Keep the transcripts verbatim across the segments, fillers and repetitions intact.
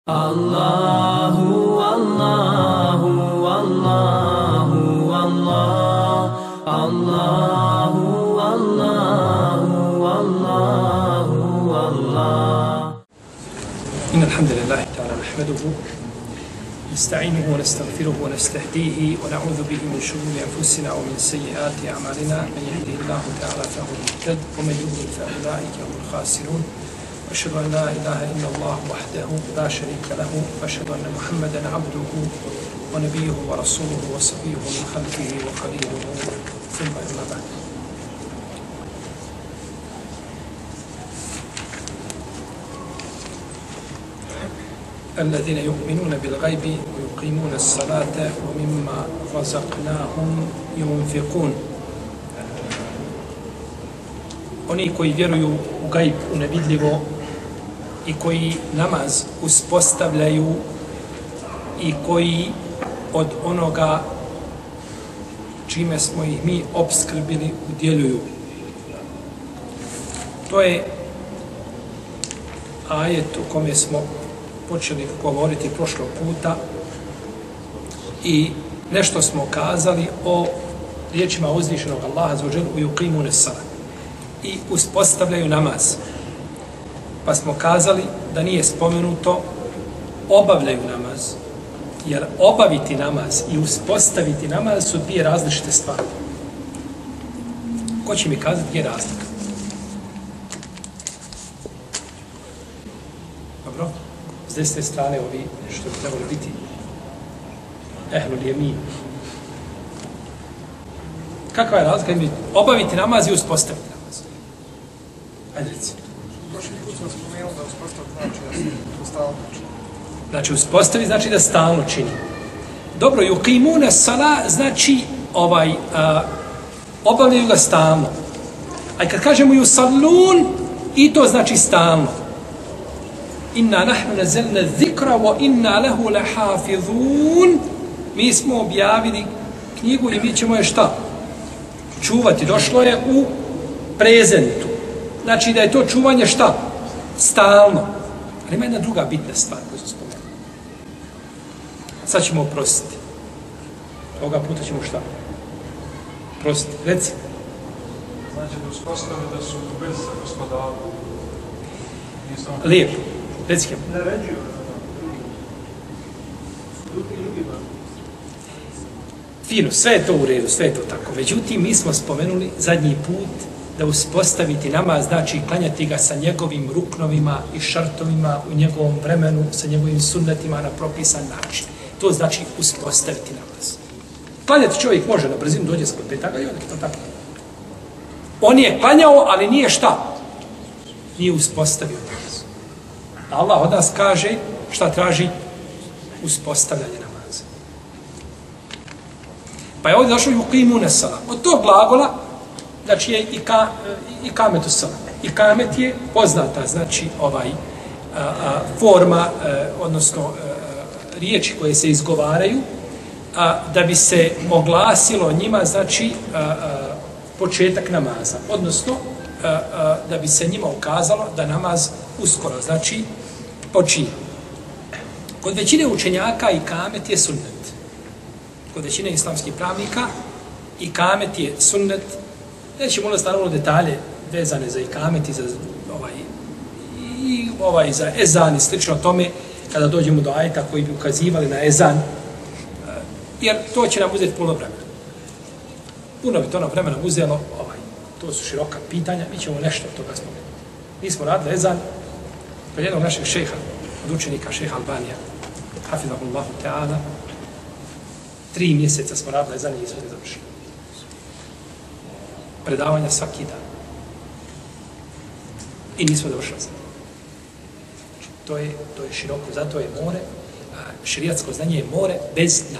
Allahu, Allahu, Allahu, Allah, Allahu, Allahu, Allahu, Allah. إن الحمد لله تعالى نحمده نستعينه ونستغفره ونستهديه ونعوذ به من شرور أنفسنا ومن سيئات أعمالنا من يهده الله تعالى فهو المهتد ومن يضلل فأولئك هم الخاسرون وأشهد أن لا إله إلا الله وحده لا شريك له وأشهد أن محمدا عبده ونبيه ورسوله وصفيه من خلقه وخليله ثم أما بعد. الذين يؤمنون بالغيب ويقيمون الصلاة ومما رزقناهم ينفقون. Oni koji vjeruju u gajb, u nevidljivo, i koji namaz uspostavljaju i koji od onoga čime smo ih mi opskrbili udjeljuju. To je ajet u kome smo počeli govoriti prošlog puta i nešto smo kazali o riječima uzvišenog Allaha azza wa dželle u yuqimune salat i uspostavljaju namaz. Pa smo kazali da nije spomenuto obavljaju namaz, jer obaviti namaz i uspostaviti namaz su dvije različite stvari. Ko će mi kazati gdje je razlika? Dobro? S desne strane ovi što bi trebali biti ehlul jemin. Kakva je razlika između obaviti namaz i uspostaviti namaz? Ajde reci. Znači uspostavi znači da stalno čini. Dobro, yuqimuna sala znači ovaj a, obavljaju ga stalno. A kad kažemo yusallun, i to znači stalno. Inna nahnu nazzalna dhikra wa inna lahu lahafizun. Mi smo objavili knjigu i mi ćemo je šta? Čuvati. Došlo je u prezentu. Znači da je to čuvanje šta? Stalno. Ali ima jedna druga bitna stvar koju smo spomenuli. Sad ćemo oprostiti. Ovoga puta ćemo šta? Prostiti. Reci. Znači da uspostavi da su bez gospodara. Lijepo. Reci kem. Naređuju drugi ljudima. Fino, sve je to u redu, sve je to tako. Međutim, mi smo spomenuli zadnji put da uspostaviti namaz, znači klanjati ga sa njegovim ruknovima i šartovima u njegovom vremenu, sa njegovim sunnetima na propisan način. To znači uspostaviti namaz. Klanjati čovjek može na brzinu, dođe skod petaga i onda to tako. On je klanjao, ali nije šta? Nije uspostavio namaz. Allah od nas kaže šta traži? Uspostavljanje namaza. Pa je ovdje došlo yuqimune salat. Od tog glagola znači je i, ka, i kametu salat. I kamet je poznata, znači ovaj a, a, forma, a, odnosno a, riječi koje se izgovaraju, a, da bi se oglasilo njima, znači a, a, početak namaza. Odnosno, a, a, da bi se njima ukazalo da namaz uskoro, znači počinje. Kod većine učenjaka i kamet je sunnet. Kod većine islamskih pravnika i kamet je sunnet. Nećemo ulaziti naravno detalje vezane za ikamet i za ovaj, i ovaj za ezan i slično tome kada dođemo do ajeta koji bi ukazivali na ezan, jer to će nam uzeti puno vremena. Puno bi to nam vremena uzelo, ovaj, to su široka pitanja, mi ćemo nešto od toga spomenuti. Mi smo radili ezan kod jednog našeg šeha, od učenika šeha Albanija, hafizahullahu ta'ala, tri mjeseca smo radili ezan i izvod je završio. Predavanja svaki dan. I nismo došli za. Znači, to je, to je široko, zato je more, širijatsko znanje je more bez dna.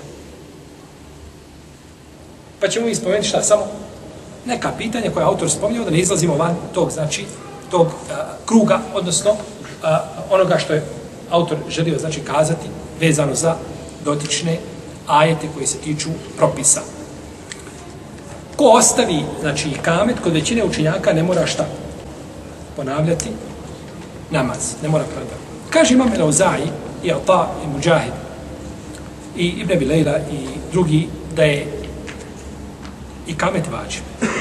Pa ćemo mi spomenuti šta? Samo neka pitanja koje autor spominjao da ne izlazimo van tog, znači, tog a, kruga, odnosno a, onoga što je autor želio, znači, kazati vezano za dotične ajete koji se tiču propisa. Ko ostavi, znači, ikamet, kod većine učenjaka ne mora šta? Ponavljati namaz. Ne mora ponavljati. Kaže Imam el-Auza'i, i Ata i Mujahid i Ibn Abi Lejla i drugi da je ikamet vađib.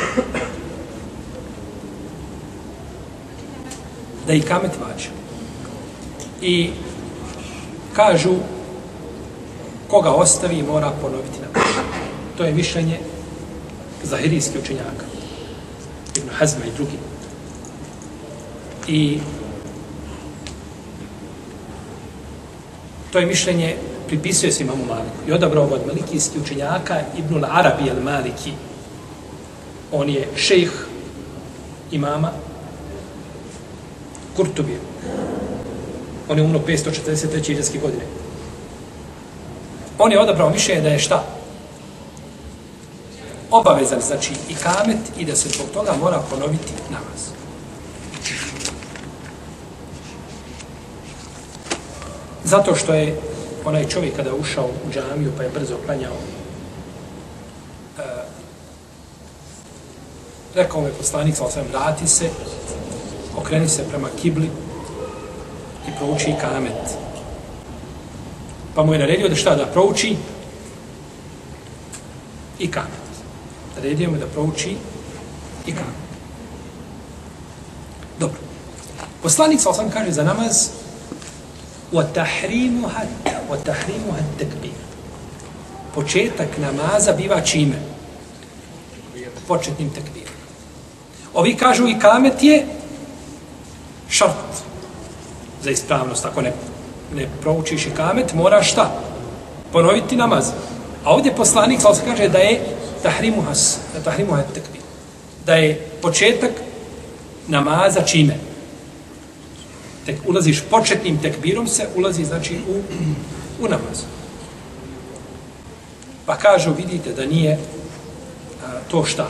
Da je ikamet vađib. I kažu koga ostavi mora ponoviti namaz. To je mišljenje zahirijskih učenjaka. Ibn Hazma i drugi. I to je mišljenje pripisuje se imamu Maliku. I odabrao od malikijskih učenjaka Ibn al-Arabi al-Maliki. On je šejh imama Kurtubije. On je umro petsto četrdeset treće hidžretske godine. On je odabrao mišljenje da je šta? Obavezan, znači, ikamet i da se zbog toga mora ponoviti namaz. Zato što je onaj čovjek kada je ušao u džamiju pa je brzo klanjao, uh, rekao mu je poslanik, sal sam, vrati se, okreni se prema kibli i prouči ikamet. Pa mu je naredio da šta? Da prouči ikamet. Naredio mu da prouči ikamet. Dobro. Poslanik sal sam kaže za namaz وَتَحْرِيمُهَا وَتَحْرِيمُهَا التَّكْبِيرُ. Početak namaza biva čime? Početnim tekbirom. Ovi kažu ikamet je šart za ispravnost. Ako ne, ne proučiš ikamet, moraš šta? Ponoviti namaz. A ovdje poslanik sal se kaže da je tahrimuha tahrimuha tekbir. Da je početak namaza čime? Tek ulaziš početnim tekbirom se, ulazi znači u, u namaz. Pa kažu, vidite da nije a, to šta?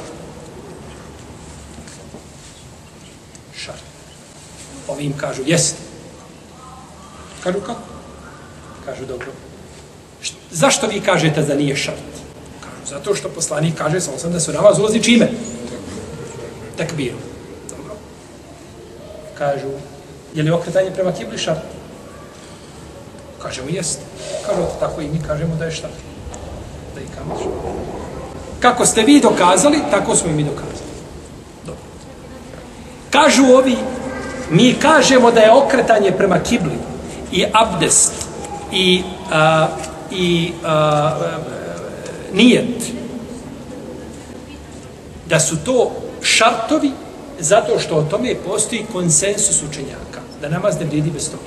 Šart. Ovim kažu, jest. Kažu kako? Kažu, dobro. Št, zašto vi kažete da nije šart? Kažu, zato što poslanik kaže, sam sam da se u namaz ulazi čime? Tekbirom. Dobro. Kažu, je li okretanje prema kibli šart? Kažemo, jest. Kažu, tako i mi kažemo da je šart. Da i kamet šart. Kako ste vi dokazali, tako smo i mi dokazali. Dobro. Kažu ovi, mi kažemo da je okretanje prema kibli i abdest i, a, i a, a, nijet, da su to šartovi zato što o tome postoji konsensus učenjaka, da namaz ne vrijedi bez toga.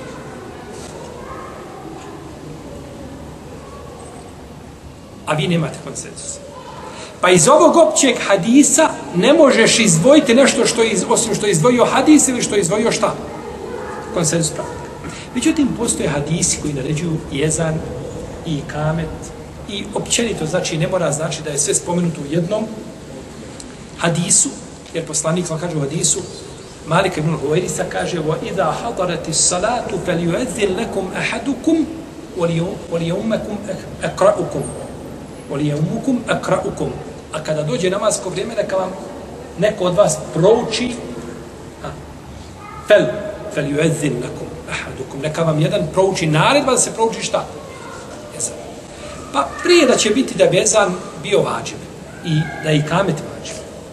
A vi nemate konsensus. Pa iz ovog općeg hadisa ne možeš izdvojiti nešto što iz, osim što je izdvojio hadis ili što je izdvojio šta? Konsensus pravnika. Međutim, postoje hadisi koji naređuju jezan i ikamet i općenito, znači ne mora znači da je sve spomenuto u jednom hadisu, jer poslanik sam kaže u hadisu, Malik ibn Huwairisa kaže وَإِذَا حَضَرَتِ الصَّلَاةُ فَلْيُؤَذِّنْ لَكُمْ أَحَدُكُمْ وَلِيَوْمَكُمْ أَقْرَأُكُمْ وَلِيَوْمُكُمْ أَقْرَأُكُمْ. A kada dođe namasko vrijeme, neka vam neko od vas prouči fel, فَلْيُؤَذِّنْ لَكُمْ أَحَدُكُمْ. Neka vam jedan prouči naredba da se prouči šta? Ezan. Pa prije da će biti da bi ezan bio vađib i da i kamet vađib.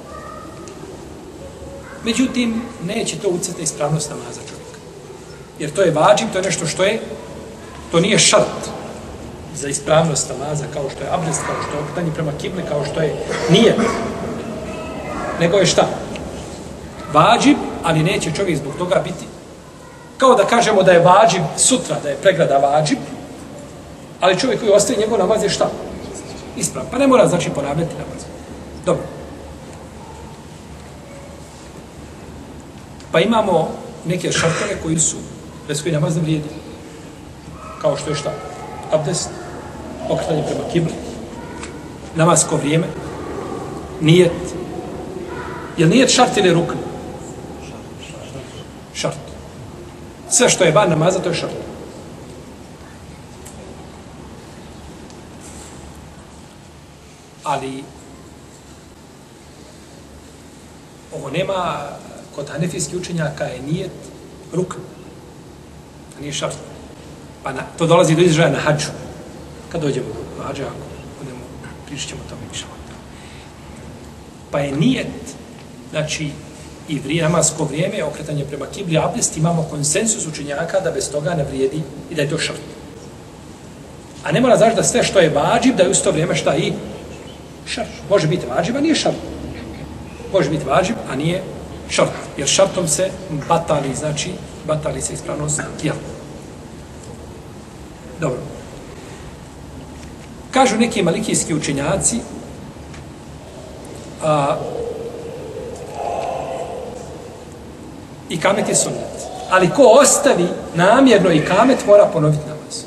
Međutim, neće to utjecati na ispravnost namaza čovjeka. Jer to je vađib, to je nešto što je, to nije šart za ispravnost namaza, kao što je abdest, kao što je okretanje prema kibli, kao što je nijet. Nego je šta? Vađib, ali neće čovjek zbog toga biti. Kao da kažemo da je vađib sutra, da je pregrada vađib, ali čovjek koji ostaje njegov namaz je šta? Ispravan. Pa ne mora znači ponavljati namaz. Dobro. Pa imamo neke šartove koji su, bez koji namaz ne vrijedi. Kao što je šta? Abdest, okretanje prema kibli, namasko vrijeme, nijet. Je li nijet šart ili rukn? Šart. Sve što je van namaza, to je šart. Ali ovo nema, kod hanefijskih učenjaka je nijet rukn, a nije šart. Pa na, to dolazi do izražaja na hadžu. Kad dođemo do hadža, ako budemo, pričat ćemo o tome inša Allah. Pa je nijet, znači, i vrije, namasko vrijeme, okretanje prema kibli, abdest, imamo konsensus učenjaka da bez toga ne vrijedi i da je to šart. A ne mora znači da sve što je vađib, da je u to vrijeme šta i šart. Može biti vađib, a nije šart. Može biti vađib, a nije šart. Jer šartom se batali, znači, batali se ispravnost tijela. Dobro. Kažu neki malikijski učenjaci, a, i kamet je sunnet. Ali ko ostavi namjerno i kamet, mora ponoviti namaz.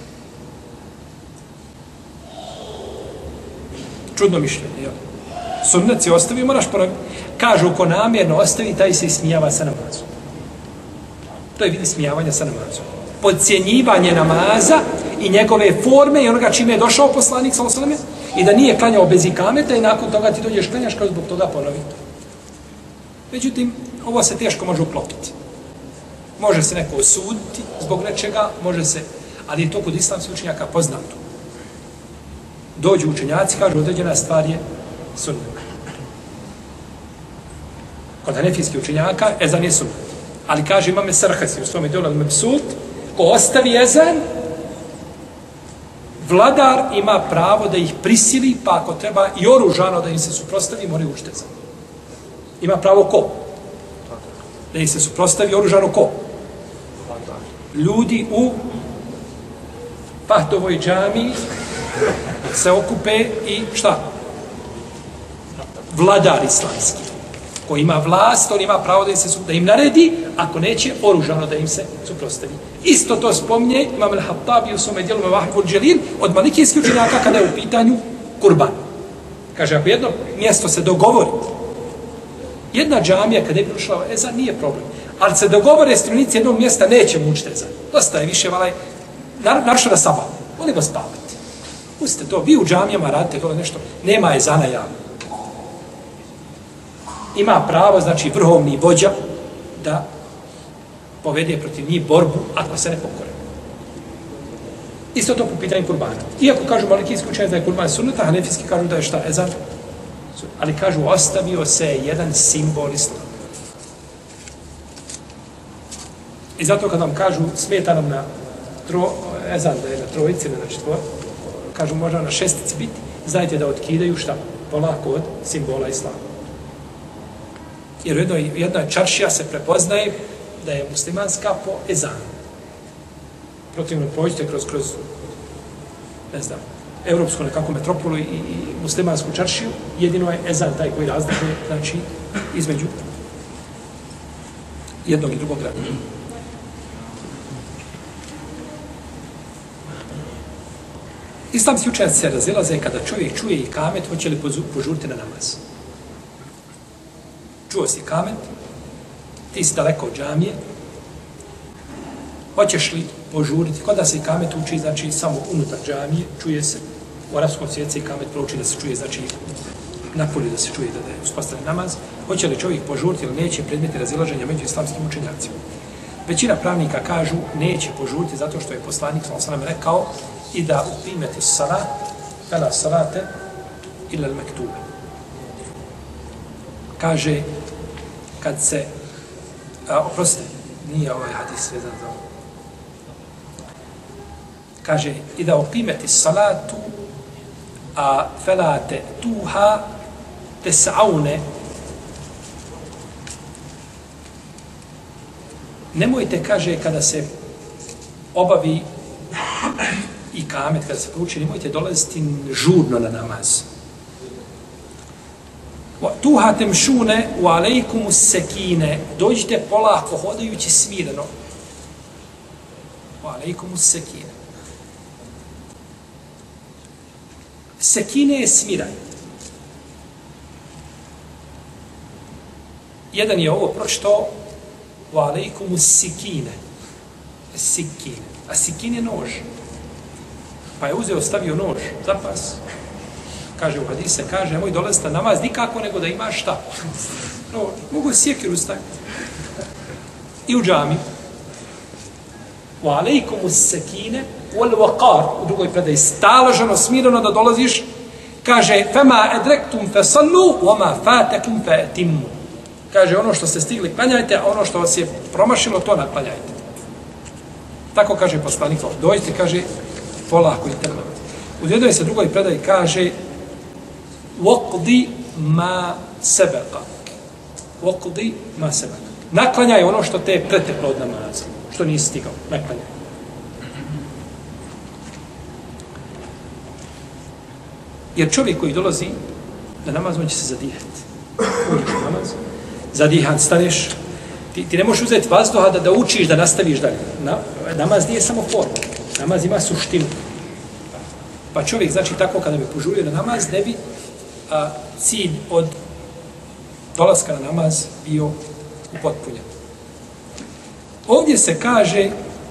Čudno mišljenje, jel? Sunnet si ostavi, moraš ponoviti. Kažu, ko namjerno ostavi, taj se ismijava sa namazom. To je vidi smijavanja sa namazom. Podcjenjivanje namaza i njegove forme i onoga čime je došao poslanik, sallallahu alejhi ve sellem, i da nije klanjao bez ikameta i nakon toga ti dođeš klanjaš kao zbog toga ponovi. Međutim, ovo se teško može uklopiti. Može se neko osuditi zbog nečega, može se, ali je to kod islamskih učenjaka poznato. Dođu učenjaci, kažu određena stvar je sunnet. Kod hanefijskih učenjaka ezan je sunnet. Ali kaže imame Sarhasi u svome djelu Al-Mabsut, ko ostavi ezan, vladar ima pravo da ih prisili, pa ako treba i oružano da im se suprostavi, moraju učiti ezan. Ima pravo ko? Da im se suprostavi oružano ko? Ljudi u Pahtovoj džamiji se okupe i šta? Vladar islamski. Ko ima vlast, on ima pravo da im, se, da im naredi, ako neće, oružano da im se suprostavi. Isto to spominje Imam al-Hattabi u svome dijelu Mevahibul Dželil od malikijskih učenjaka kada je u pitanju kurban. Kaže, ako jedno mjesto se dogovori, jedna džamija kada je prošla ezan, nije problem. Ali se dogovore stranici jednog mjesta, neće mučiti ezan. Dosta je više, valaj, naravno na sabah. Volimo spavati. Pustite to, vi u džamijama radite to nešto, nema ezana javno. Ima pravo, znači, vrhovni vođa da povede protiv njih borbu ako se ne pokore. Isto to po pitanju kurbana. Iako kažu malikijski učenjaci da je kurban sunnet, a hanefijski kažu da je šta, ezan? Ali kažu, ostavio se jedan simbol islama. I zato kad vam kažu, smeta nam na tro, ezan, da je na trojici, ne na četvor, kažu, možda na šestici biti, znajte da otkidaju šta? Polako od simbola islama. Jer u jednoj, jednoj čaršija se prepoznaje da je muslimanska po ezanu. Protivno pođite kroz, kroz, ne znam, evropsku nekakvu metropolu i, i muslimansku čaršiju, jedino je ezan taj koji razlikuje, znači, između jednog i drugog grada. Islamski učenjaci se razilaze kada čovjek čuje i kamet, hoće li požuriti na namaz. Čuo si kamet, ti si daleko od džamije, hoćeš li požuriti, kod da se i kamet uči, znači samo unutar džamije, čuje se, u arapskom svijetu se i kamet prouči da se čuje, znači napolje da se čuje da je uspostavljen namaz, hoće li čovjek požuriti ili neće, predmeti razilaženja među islamskim učenjacima. Većina pravnika kažu neće požuriti zato što je poslanik sallallahu alejhi ve sellem rekao i da upimete salat, fela salate ila al-maktube. Kaže, kad se, a, oprostite, nije ovaj hadis vezan za ovo. Kaže, i da upimete salatu, a felate tuha tesaune. Nemojte, kaže, kada se obavi i kamet, kada se prouči, nemojte dolaziti žurno na namaz. Tuha temšune u alejkumu sekine. Dođite polako, hodajući smireno. U alejkumu sekine. Sekine je smiraj. Jedan je ovo pročito u alejkumu sikine. Sikine. A sikin je nož. Pa je uzeo, stavio nož za pas. Kaže u hadise, kaže, nemoj dolaziti na namaz nikako nego da imaš šta. No, mogu sjekiru staviti. I u džami. wa alejkumus sekine wal waqar, u drugoj predaji staloženo, smireno da dolaziš, kaže fema edrektum fesallu wa ma fatakum fatimmu. Kaže ono što ste stigli klanjajte, a ono što vas je promašilo to naklanjajte. Tako kaže poslanik, dođite, kaže polako i trmano. U jednoj se drugoj predaji kaže waqdi ma sabaqa. Waqdi ma sabaqa. Naklanjaj ono što te je preteklo od namaza, što nisi stigao, naklanjaj. Jer čovjek koji dolazi na namaz, on će se zadihati. Uđeš u namaz, zadihan, staneš, ti, ti ne možeš uzeti vazduha da, da učiš, da nastaviš dalje. Na, namaz nije samo forma, namaz ima suštinu. Pa čovjek, znači tako kada bi požurio na namaz, ne bi a, cilj od dolaska na namaz bio upotpunjen. Ovdje se kaže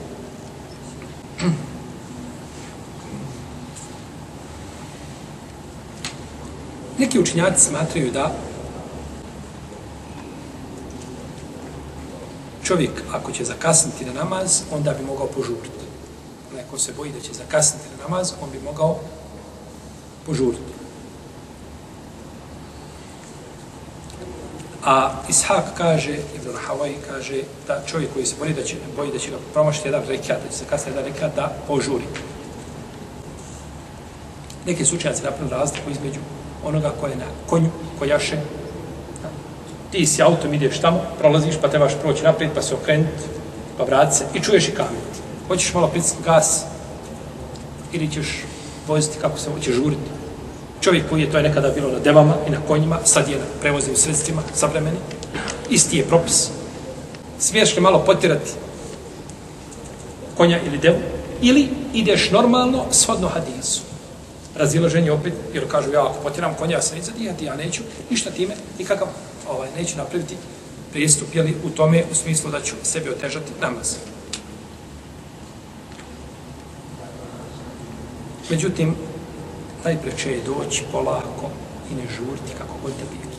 neki učinjaci smatraju da čovjek ako će zakasniti na namaz, onda bi mogao požuriti. Neko se boji da će zakasniti na namaz, on bi mogao požuriti. A Ishak kaže, Ibn Rahavaj kaže, da čovjek koji se boji da će, boji da će ga promašiti jedan rekat, da će se kasniti jedan rekat, da požuri. Neki su učenjaci napravili razliku između onoga koji je na konju, kojaše. Ti si autom, ideš tamo, prolaziš, pa trebaš proći naprijed, pa se okrenuti, pa vrati se i čuješ i kamet. Hoćeš malo pritisnuti gas ili ćeš voziti kako se hoće žuriti. Čovjek koji je, to je nekada bilo na devama i na konjima, sad je na prevoznim sredstvima savremeni. Isti je propis. Smiješ li malo potjerati konja ili devu, ili ideš normalno shodno hadisu. Razilaženje opet, jer kažu ja ako potjeram konja, ja se neću zadijati, ja neću ništa time, nikakav, ovaj, neću napraviti prijestup, jeli u tome, u smislu da ću sebi otežati namaz. Međutim, najpreče je doći polako i ne žuriti kako god da bilo.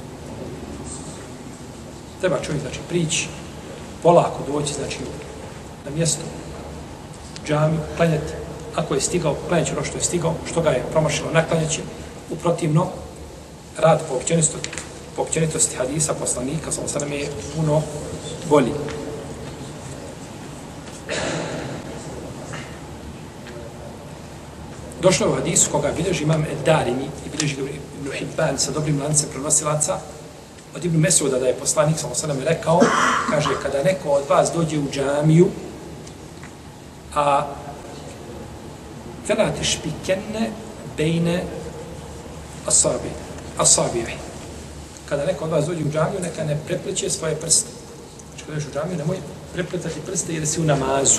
Treba čovjek, znači, prići, polako doći, znači, na mjesto, džamiju, klanjati. Ako je stigao, klanjati ono što je stigao, što ga je promašilo, naklanjaći. Uprotivno, rad po općenitosti, po općenitosti hadisa, poslanika, sallallahu alejhi ve sellem, je puno bolji. Došlo je u hadisu koga bilježi imam Darimi i bilježi Ibn Hibban sa dobrim lancem prenosilaca od Ibn Mesuda da je poslanik sallallahu alejhi ve sellem rekao, kaže, kada neko od vas dođe u džamiju, a fela tešpikenne bejne asabi, asabihi. Kada neko od vas dođe u džamiju, neka ne prepleće svoje prste. Znači, kada dođeš u džamiju, nemoj prepletati prste jer si u namazu.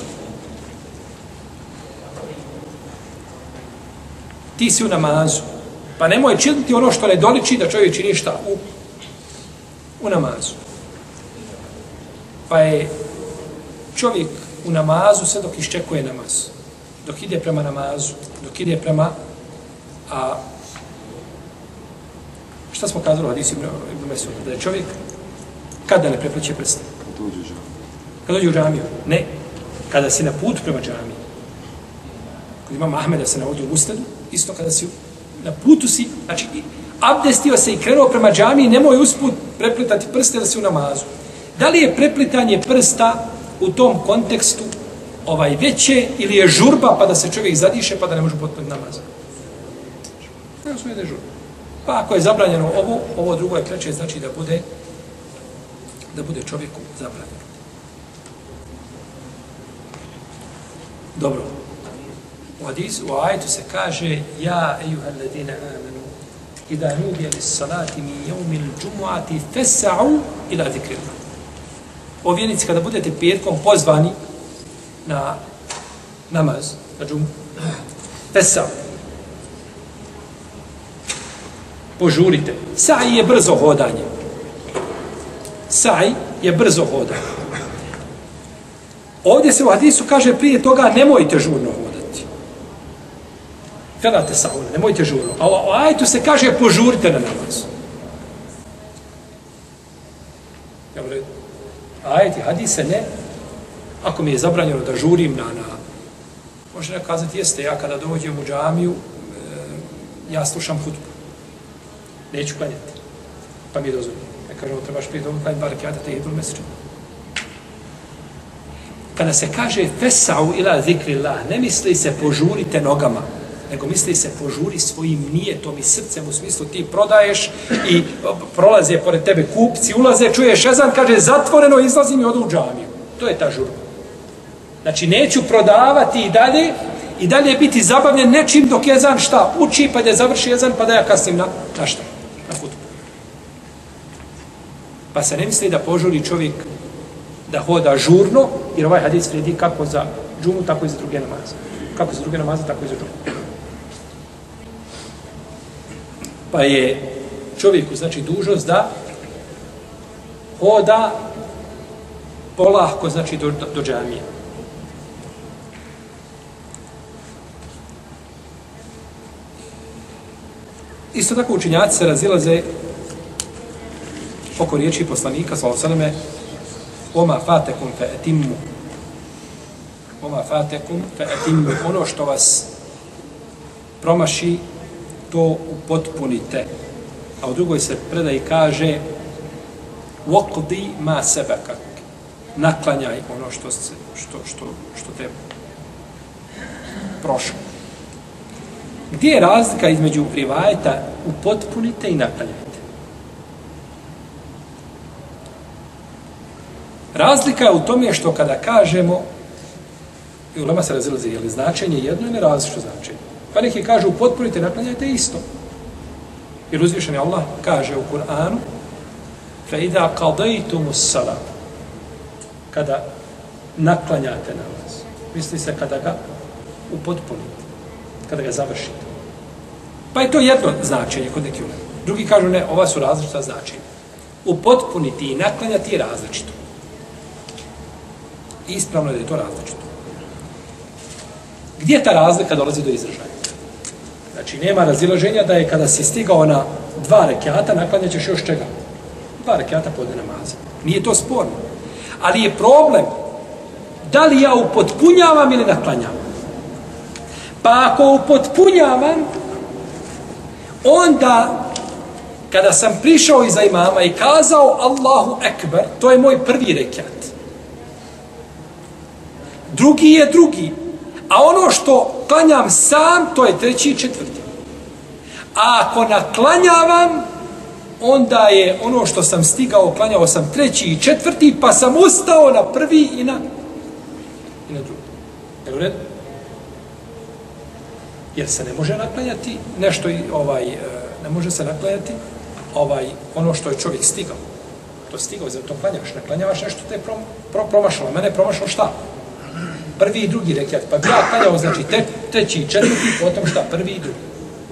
Ti si u namazu. Pa nemoj činiti ono što ne doliči da čovjek čini šta u, u namazu. Pa je čovjek u namazu sve dok iščekuje namaz. Dok ide prema namazu, dok ide prema... A, šta smo kazali u hadisu Ibn Mesuda? Da je čovjek kada ne prepleće prste? Kada dođe u džamiju. Ne. Kada si na putu prema džamiji. Kod imam Ahmeda se navodi u Musnedu, isto kada si na putu si, znači abdestio se i krenuo prema džamiji, nemoj usput prepletati prste da si u namazu. Da li je preplitanje prsta u tom kontekstu ovaj veće ili je žurba pa da se čovjek zadiše pa da ne može potpuniti namaz? Ne su je žurba. Pa ako je zabranjeno ovo, ovo drugo je kreće, znači da bude da bude čovjeku zabranjeno. Dobro. U hadisu, u ajetu se kaže ja ejuha alladine amanu idha nudija lis salati min jevmil džumu'ati fesa'u ila zikrillah. O vjernici, kada budete petkom pozvani na namaz, na džumu, fesa'u. Požurite. Sa'i je brzo hodanje. Sa'i je brzo hodanje. Ovdje se u hadisu kaže prije toga nemojte žurno hodati. Felate sa'ule, nemojte žurno. A u ajetu se kaže požurite na namaz. Ajet i hadise ne. Ako mi je zabranjeno da žurim na, na Može neko kazati, jeste, ja kada dođem u džamiju, e, ja slušam hutbu. Neću klanjati. Pa mi je dozvoljeno. Ja kažem, trebaš prije dobro klanjati bar rekiata te idul meseče. Kada se kaže fesau ila zikrillah, ne misli se požurite nogama, nego misli se požuri svojim nijetom i srcem, u smislu ti prodaješ i prolaze pored tebe kupci, ulaze, čuješ ezan, kaže zatvoreno, izlazim i odu u džamiju. To je ta žurba. Znači, neću prodavati i dalje, i dalje biti zabavljen nečim dok ezan šta uči, pa da završi ezan, pa da ja kasnim na, na šta? Na hutbu. Pa se ne misli da požuri čovjek da hoda žurno, jer ovaj hadis vrijedi kako za džumu, tako i za druge namaze. Kako za druge namaze, tako i za džumu. Pa je čovjeku, znači, dužnost da hoda polahko, znači, do, do, do džamije. Isto tako učinjaci se razilaze oko riječi poslanika, sallallahu alejhi ve selleme, Oma fatekum fe etimmu. Oma fatekum fe etimmu. Ono što vas promaši, to upotpunite. A u drugoj se predaji kaže Waqdi ma sebekak. Naklanjaj ono što, se, što, što, što te prošlo. Gdje je razlika između rivajeta upotpunite i naklanjajte? Razlika je u tome što kada kažemo, i ulema se razilazi, je li značenje jedno ili različito značenje? Pa neki kažu upotpunite, naklanjajte isto. Jer uzvišeni Allah kaže u Kur'anu فَإِذَا قَضَيْتُمُ السَّلَامُ kada naklanjate namaz. Misli se kada ga upotpunite, kada ga završite. Pa je to jedno značenje kod neki ulema. Drugi kažu ne, ova su različita značenja. Upotpuniti i naklanjati je različito. Ispravno je da je to različito. Gdje ta razlika dolazi do izražaja? Znači, nema razilaženja da je kada si stigao na dva rekiata, naklanjaćeš još čega? Dva rekiata podne namaza. Nije to sporno. Ali je problem da li ja upotpunjavam ili naklanjavam. Pa ako upotpunjavam, onda kada sam prišao iza imama i kazao Allahu Ekber, to je moj prvi rekiat. Drugi je drugi. A ono što klanjam sam, to je treći i četvrti. A ako naklanjavam, onda je ono što sam stigao, klanjao sam treći i četvrti, pa sam ustao na prvi i na, i na drugi. Je u redu? Jer se ne može naklanjati nešto, ovaj, ne može se naklanjati ovaj, ono što je čovjek stigao. To stigao, zato klanjaš. Ne klanjavaš nešto, te je prom, pro, promašalo. Mene je promašalo šta? Prvi i drugi rekiat. Pa bi ja klanjao, znači, te, treći i četvrti, potom šta? Prvi i drugi.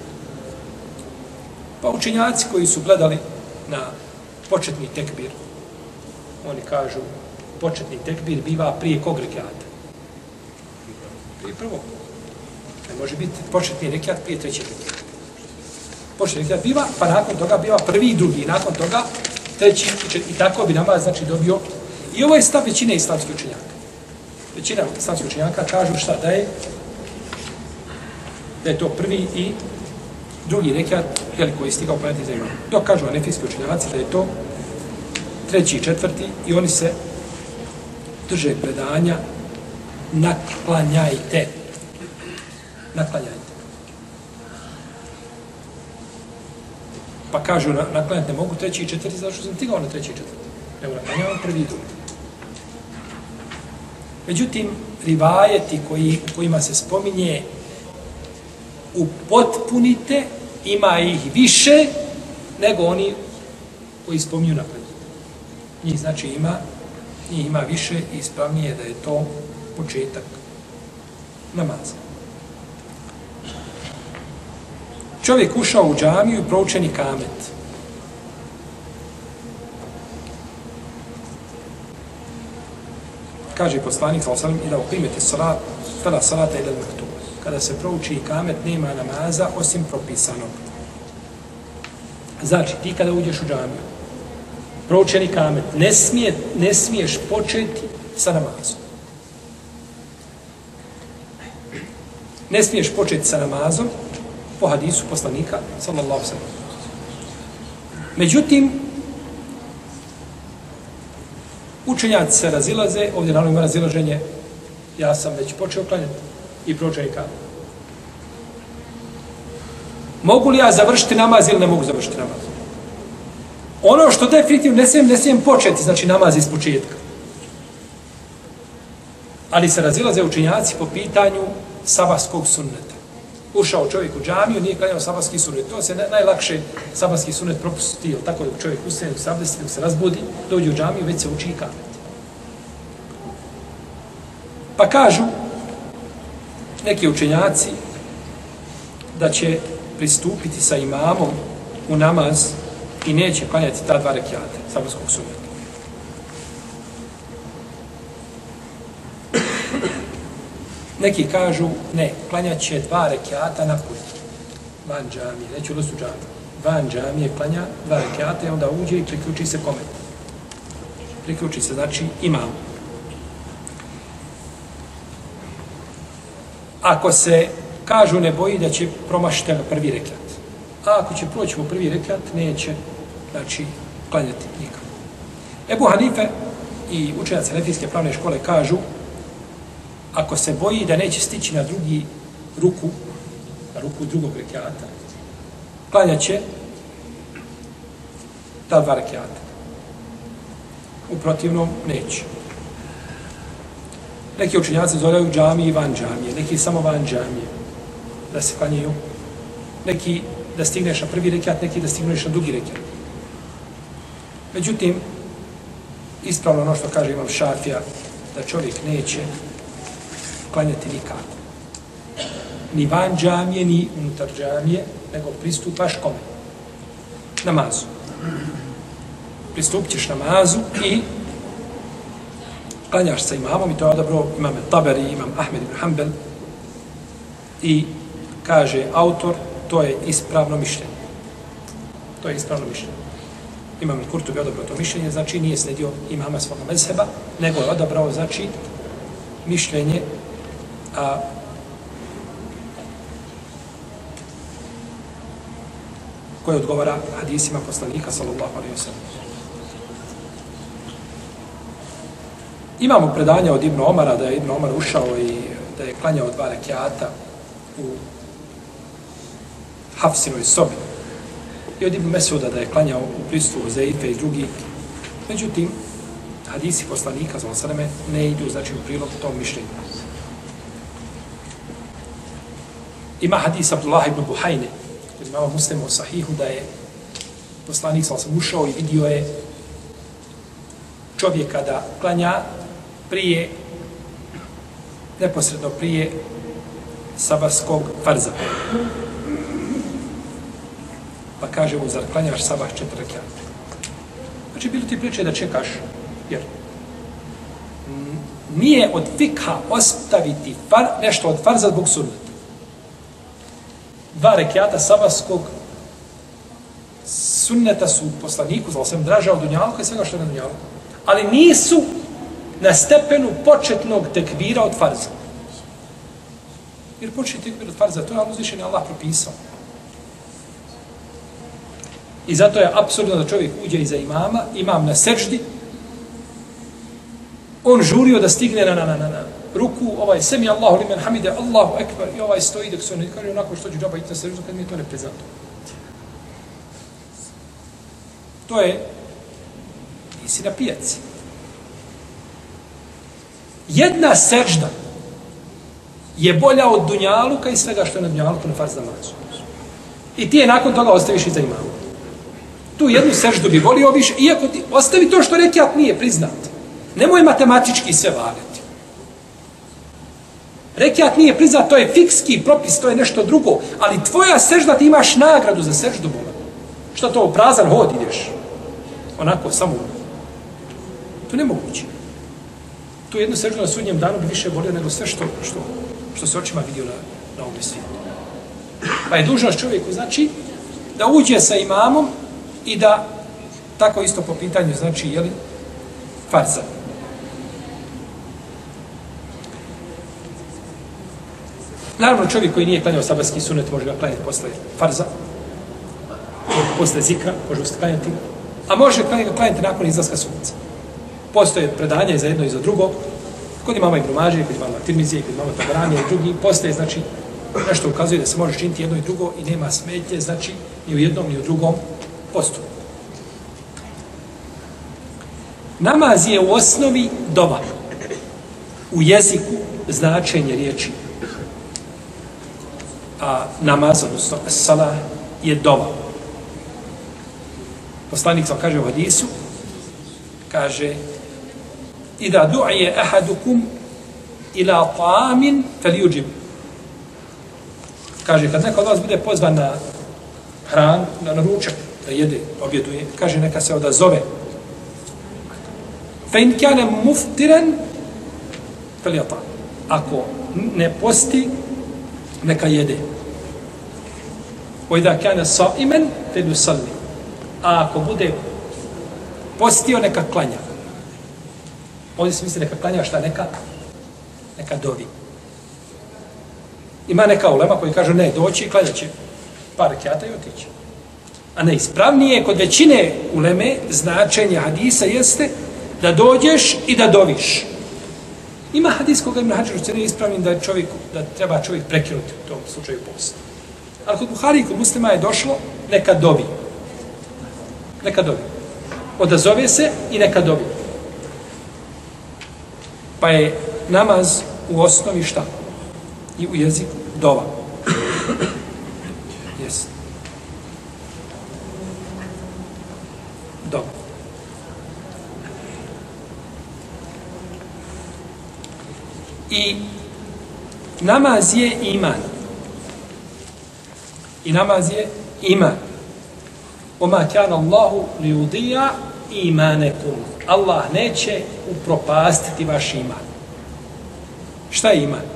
Pa učenjaci koji su gledali na početni tekbir, oni kažu, početni tekbir biva prije kog rekiata? Prije prvog. Ne može biti početni rekiat prije trećeg rekiata. Početni rekiat biva, pa nakon toga biva prvi i drugi, nakon toga treći i četvrti. I tako bi namaz, znači, dobio. I ovo je stav većine islamskih učenjaka. Većina islamskih učenjaka kažu šta da je, da je to prvi i drugi rekiat, jeli, koji je stigao klanjati za imam. Dok kažu anefijski učenjaci da je to treći i četvrti i oni se drže predanja naklanjajte. Naklanjajte. Pa kažu naklanjati ne mogu treći i četvrti, zato što sam stigao na treći i četvrti. Evo, naklanjavam prvi i drugi. Međutim, rivajeti koji, u kojima se spominje upotpunite, ima ih više nego oni koji spominju naklanjati. Njih znači ima, njih ima više i ispravnije da je to početak namaza. Čovjek ušao u džamiju i proučeni kamet. Kaže poslanik sallallahu alejhi ve sellem: "Ida uqimati s-salat, fala salata illa al-maktub." Kada se prouči kamet, nema namaza osim propisanog. Znači, ti kada uđeš u džamiju, proučeni kamet, ne, smije, ne smiješ početi sa namazom. Ne smiješ početi sa namazom po hadisu poslanika, sallallahu alejhi ve sellem. Međutim, učenjaci se razilaze, ovdje naravno ima razilaženje, ja sam već počeo klanjati i pročajka. Mogu li ja završiti namaz ili ne mogu završiti namaz? Ono što definitivno ne smijem, ne smijem početi, znači namaz iz početka. Ali se razilaze učenjaci po pitanju sabahskog sunneta. Ušao čovjek u džamiju, nije klanjao sabahski sunnet. To se najlakše sabahski sunnet propustio. Tako da čovjek ustane u sabdesti, dok se razbudi, dođe u džamiju, već se uči i kamet. Pa kažu neki učenjaci da će pristupiti sa imamom u namaz i neće klanjati ta dva rekiata sabahskog sunneta. Neki kažu, ne, klanjat će dva rekiata na put. Van džamije, neće ulaz u džamiju. Van džamije klanja dva rekiata i onda uđe i priključi se kome. Priključi se, znači, imam. Ako se kažu ne boji da će promašiti ga prvi rekiat. A ako će proći po prvi rekiat, neće, znači, klanjati nikako. Ebu Hanife i učenjaci Hanefijske pravne škole kažu ako se boji da neće stići na drugi ruku, na ruku drugog rekiata, klanjat će ta dva rekiata. U protivnom neće. Neki učenjaci dozvoljavaju džamije i van džamije, neki samo van džamije, da se klanjaju. Neki da stigneš na prvi rekiat, neki da stigneš na drugi rekiat. Međutim, ispravno ono što kaže imam Šafija, da čovjek neće klanjati nikako. Ni van džamije, ni unutar džamije, nego pristupaš kome? Namazu. Pristupit ćeš namazu i klanjaš sa imamom i to je odabro imam Taberi, imam Ahmed ibn Hanbel i kaže autor, to je ispravno mišljenje. To je ispravno mišljenje. Imam Kurtubi odabrao to mišljenje, znači nije sledio imama svoga mezheba, nego je odabrao, znači, mišljenje a koje odgovara hadisima poslanika sallallahu alejhi ve sellem. Imamo predanja od Ibn Omara da je Ibn Omar ušao i da je klanjao dva rekiata u Hafsinoj sobi. I od Ibn Mesuda da je klanjao u prisustvu Zeife i drugi. Međutim, hadisi poslanika sallallahu alejhi ve sellem ne idu, znači, u prilog tom mišljenju. Ima hadis Abdullah ibn Buhajne, koji imamo Muslimu u Sahihu, da je poslanik sallallahu alejhi ve sellem ušao i vidio je čovjeka da klanja prije, neposredno prije sabahskog farza. Pa kaže mu, zar klanjaš sabah četiri rekiata? Znači, bilo ti priče da čekaš, jer nije od fikha ostaviti far, nešto od farza zbog sunneta. Dva rekiata sabahskog sunneta su poslaniku, znao sam, draža od dunjalka i svega što je na dunjalku. Ali nisu na stepenu početnog tekbira od farza. Jer početni tekbir od farza, to je uzvišen Allah propisao. I zato je apsurdno da čovjek uđe iza imama, imam na seždi, on žurio da stigne na, na, na, na ruku, ovaj semi Allahu limen hamide, Allahu ekber, i ovaj stoji dok se on kaže onako što ću džaba iti na seždu kad mi je to ne priznato. To je, nisi na pijaci. Jedna sežda je bolja od dunjaluka i svega što je na dunjaluku na farz namazu. I ti je nakon toga ostaviš iza imama. Tu jednu seždu bi volio više, iako ti ostavi to što rekiat nije priznat. Nemoj matematički sve valiti. Rekiat nije priznat, to je fikski propis, to je nešto drugo. Ali tvoja sežda, ti imaš nagradu za seždu bola. Što to, prazan hod ideš? Onako, samo. To nemoguće. Tu jednu seždu na sudnjem danu bi više volio nego sve što, što, što se očima vidio na, na ovom svijetu. Pa je dužnost čovjeku, znači, da uđe sa imamom i da tako isto po pitanju, znači, jeli, farza. Naravno, čovjek koji nije klanjao sabatski sunet može ga klanjati posle farza, posle zikra, može ga klanjati, a može ga klanjati nakon izlaska sunca. Postoje predanja i za jedno i za drugo, kod imama Ibn Mađe, kod imama Tirmizije, kod imama Tabaranija i drugi, postoje, znači, nešto ukazuje da se može činiti jedno i drugo i nema smetnje, znači, ni u jednom ni u drugom postupku. Namaz je u osnovi dova. U jeziku značenje riječi. A namaz, odnosno salah, je dova. Poslanik sam kaže u hadisu, kaže Ida du'ije ahadukum ila ta'amin falyujib. Kaže, kad neko od vas bude pozvan na hran, na ručak, da jede, objeduje, kaže, neka se odazove. Fa in kana muftiran falyata. Ako ne posti, neka jede. Wa idha kana sa'iman falyusalli. A ako bude postio, neka klanja. Ovdje se misli neka klanja šta? Neka, neka dovi. Ima neka ulema koji kaže ne, doći i klanjat će par rekiata i otići. A neispravnije kod većine uleme značenje hadisa jeste da dođeš i da doviš. Ima hadis koga Ibn Hadžar ocjenjuje ispravnim da, čovjek, da treba čovjek prekinuti u tom slučaju post. Ali kod Buhari i kod Muslima je došlo neka dovi. Neka dovi. Odazove se i neka dovi. Pa je namaz u osnovi šta? I u jeziku dova. Yes. Dova. I namaz je iman. I namaz je iman. Oma kana Allahu li yudija imanekum. Allah neće upropastiti vaš iman. Šta je iman?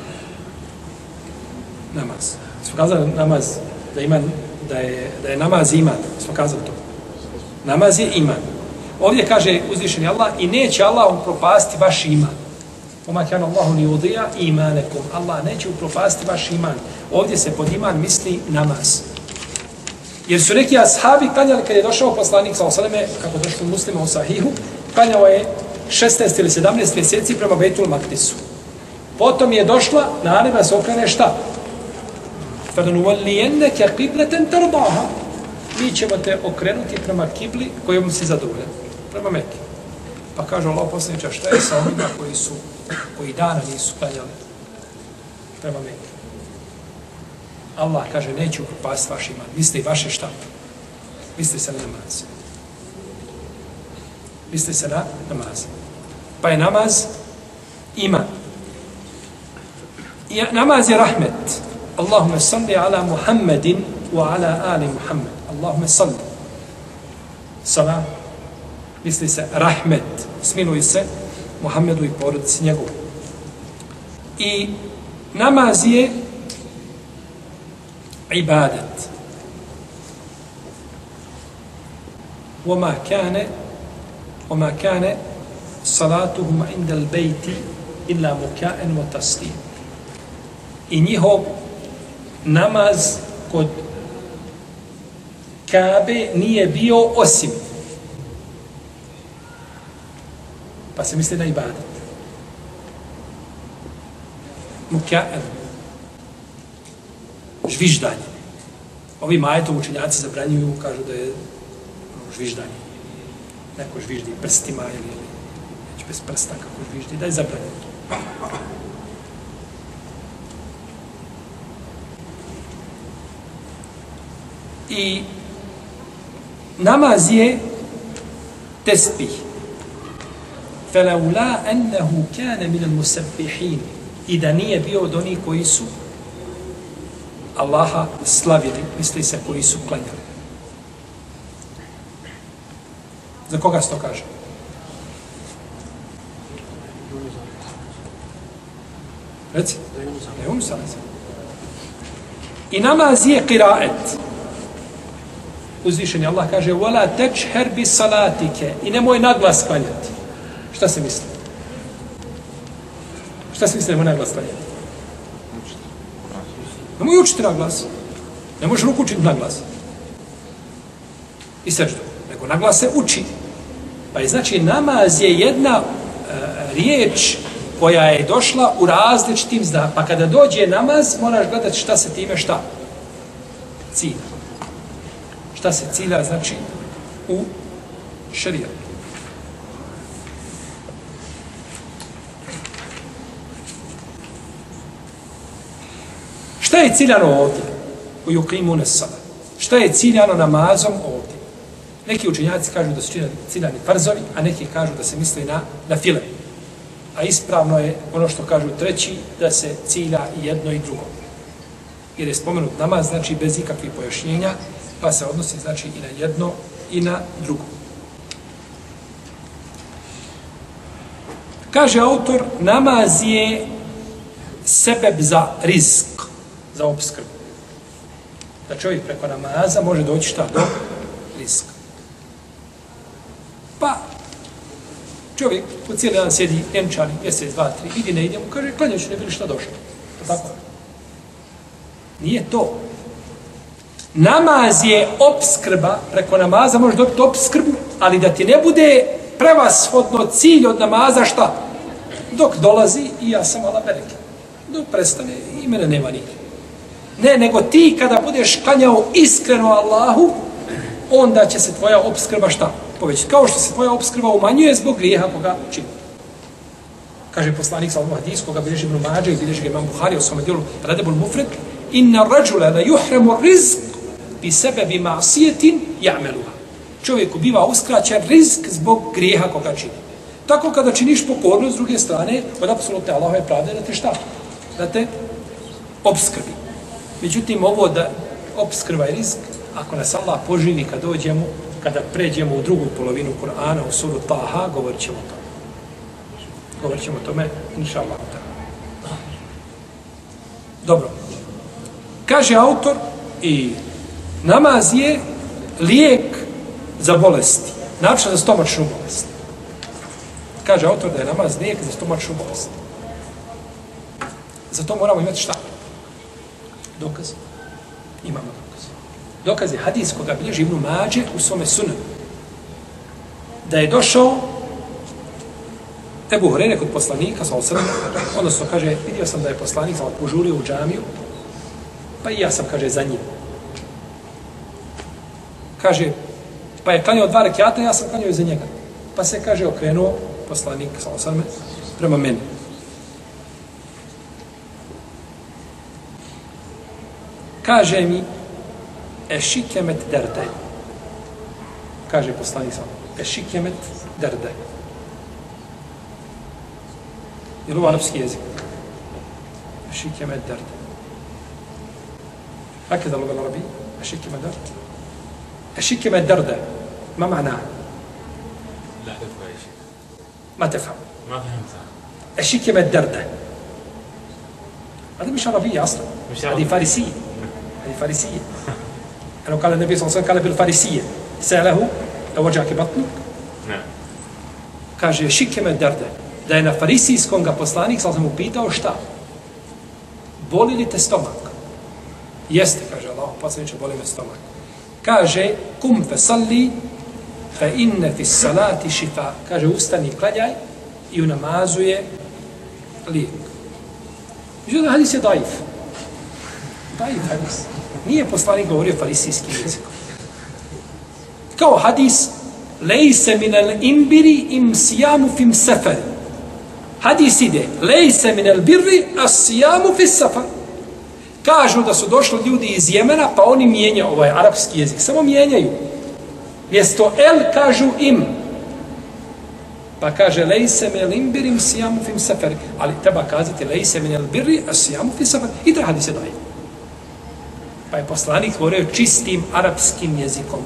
Namaz. Smo kazali namaz, da, iman, da, je, da je namaz iman. Smo kazali to. Namaz je iman. Ovdje kaže uzvišeni Allah i neće Allah upropastiti vaš iman. Oma kana Allahu li yudija imanekum. Allah neće upropastiti vaš iman. Ovdje se pod iman misli namaz. Jer su neki ashabi klanjali kad je došao poslanik sallallahu alejhi ve selleme, kako došlo Muslima u sahihu, klanjao je šesnaest ili sedamnaest mjeseci prema Bejtul Makdisu. Potom je došla naredba se okrene šta? فَلَنُوَلِّيَنَّكَ قِبْلَةً تَرْضَاهَا. Mi ćemo te okrenuti prema kibli kojom si zadovoljan. Prema Mekke. Pa kaže Allah poslaniče, šta je sa onima koji su, koji dana nisu klanjali prema Mekke? Allah kaže, neću upropastiti vaš iman. Misli vaše šta? Misli se na namaz. Misli se na namaz. Pa je namaz iman. I namaz je rahmet. Allahumma salli ala Muhammedin wa ala ali Muhammed. Allahumma salli. Salam. Misli se rahmet. Smiluj se Muhammedu i porodici njegovu. I namaz je ibadet. وما كان وما كان صلاتهم عند البيت إلا مكاء وتسليم. I njihov namaz kod Kabe nije bio osim. Pa se misli na ibadet. Muka'an. Žviždanje. Ovi majetom učenjaci zabranjuju, kažu da je žviždanje. Neko žviždi prstima ili već bez prsta kako žviždi, da je zabranjeno. I namaz je tesbih. فَلَوْلَا أَنَّهُ كَانَ مِنَ الْمُسَبِّحِينَ. I da nije bio od onih koji su Allaha slavili, misli se koji su klanjali. Za koga se to kaže? Reci? Da je Unus alejhi. I namaz je qiraet. Uzvišeni Allah kaže وَلَا تَجْهَرْ بِسَلَاتِكَ. I nemoj naglas klanjati. Šta se misli? Šta se misli nemoj naglas klanjati? Nemoj učiti na glas. Ne možeš ruku učiti na glas. I seždu. Nego na glas se uči. Pa je znači namaz je jedna uh, riječ koja je došla u različitim znakama. Pa kada dođe namaz, moraš gledati šta se time šta cilja. Šta se cilja, znači, u šerijatu. Šta je ciljano ovdje? U yuqimune sala. Šta je ciljano namazom ovdje? Neki učenjaci kažu da su ciljani farzovi, a neki kažu da se misli na, na file. A ispravno je ono što kažu treći, da se cilja i jedno i drugo. Jer je spomenut namaz, znači bez ikakvih pojašnjenja, pa se odnosi znači i na jedno i na drugo. Kaže autor, namaz je sebeb za rizk, za opskrbu. Da čovjek preko namaza može doći šta do rizka. Pa čovjek po cijeli dan sjedi emčani, mjesec, dva, tri, vidi ne idemo, kaže, klanjaću ne bili šta došlo. Tako? Nije to. Namaz je opskrba, preko namaza možeš dobiti opskrbu, ali da ti ne bude prevashodno cilj od namaza šta? Dok dolazi i ja sam ala bereke. Dok prestane i mene nema nikad. Ne, nego ti kada budeš klanjao iskreno Allahu, onda će se tvoja opskrba šta? Povećati. Kao što se tvoja opskrba umanjuje zbog grijeha koga čini. Kaže poslanik sallallahu alejhi ve sellem, koga bilježi Ibn Mađe i bilježi ga Imam Buhari u svom djelu Radebul Mufred, inna rajula la yuhramu rizq bi sebebi ma'sijetin ja'meluha. Čovjeku biva uskraćen rizk zbog grijeha koga čini. Tako kada činiš pokornost s druge strane, od apsolutne Allahove pravde da te šta? Da te opskrbi. Međutim, ovo da opskrba i rizk, ako nas Allah poživi kad dođemo, kada pređemo u drugu polovinu Kur'ana, u suru Taha, govorit ćemo o tome. Govorit ćemo o tome, inša Allah. Dobro. Kaže autor, i namaz je lijek za bolesti, način za stomačnu bolest. Kaže autor da je namaz lijek za stomačnu bolest. Zato moramo imati šta? Dokaz. Imamo dokaz. Dokaz je hadis koga bilježi Ibn Mađe u svome sunanu. Da je došao Ebu Hurajre kod poslanika, sallallahu alejhi ve sellem, odnosno kaže, vidio sam da je poslanik sallallahu požurio u džamiju, pa i ja sam, kaže, za njim. Kaže, pa je klanjao dva rekjata, ja sam klanjao iza njega. Pa se, kaže, okrenuo poslanik, sallallahu alejhi ve sellem, prema meni. Kaže mi, ešikemet derde. Kaže poslanik sallallahu alejhi ve sellem, ešikemet derde. Je li ovo arapski jezik? Ešikemet derde. هكذا اللغة العربية أشيك مدر أشيك مدر ده ما معناه؟ لا تفهم يا شيخ ما تفهم ما فهمت أشيك مدر ده هذه مش عربية أصلا هذه فارسية هذه فارسية لو قال النبي صلى الله عليه وسلم قال بالفارسية سأله لو وجعك بطنك نعم kaže أشيك مدر ده da je na farisijskom ga poslanik sam mu pitao šta? Boli li te stomak? Jeste, kaže Allah, poslaniče, boli me stomak. Kaže, kum fe salli, fe inne fi salati šifa. Kaže, ustani, klanjaj i u namazu je lijek. Međutim, hadis je daif. Daif hadis. Nije poslanik govorio farisijskim jezikom. Kao hadis, lejse minel imbiri im sijamu fim seferi. Hadis ide, lejse minel birri as sijamu fim seferi. Kažu da su došli ljudi iz Jemena, pa oni mijenjaju ovaj arapski jezik. Samo mijenjaju. Mjesto el kažu im. Pa kaže, lejse minel imbirim sijamu fim seferi. Ali treba kazati, lejse minel birri as sijamu fim seferi. I taj hadis je daje. Pa je poslanik govorio čistim arapskim jezikom.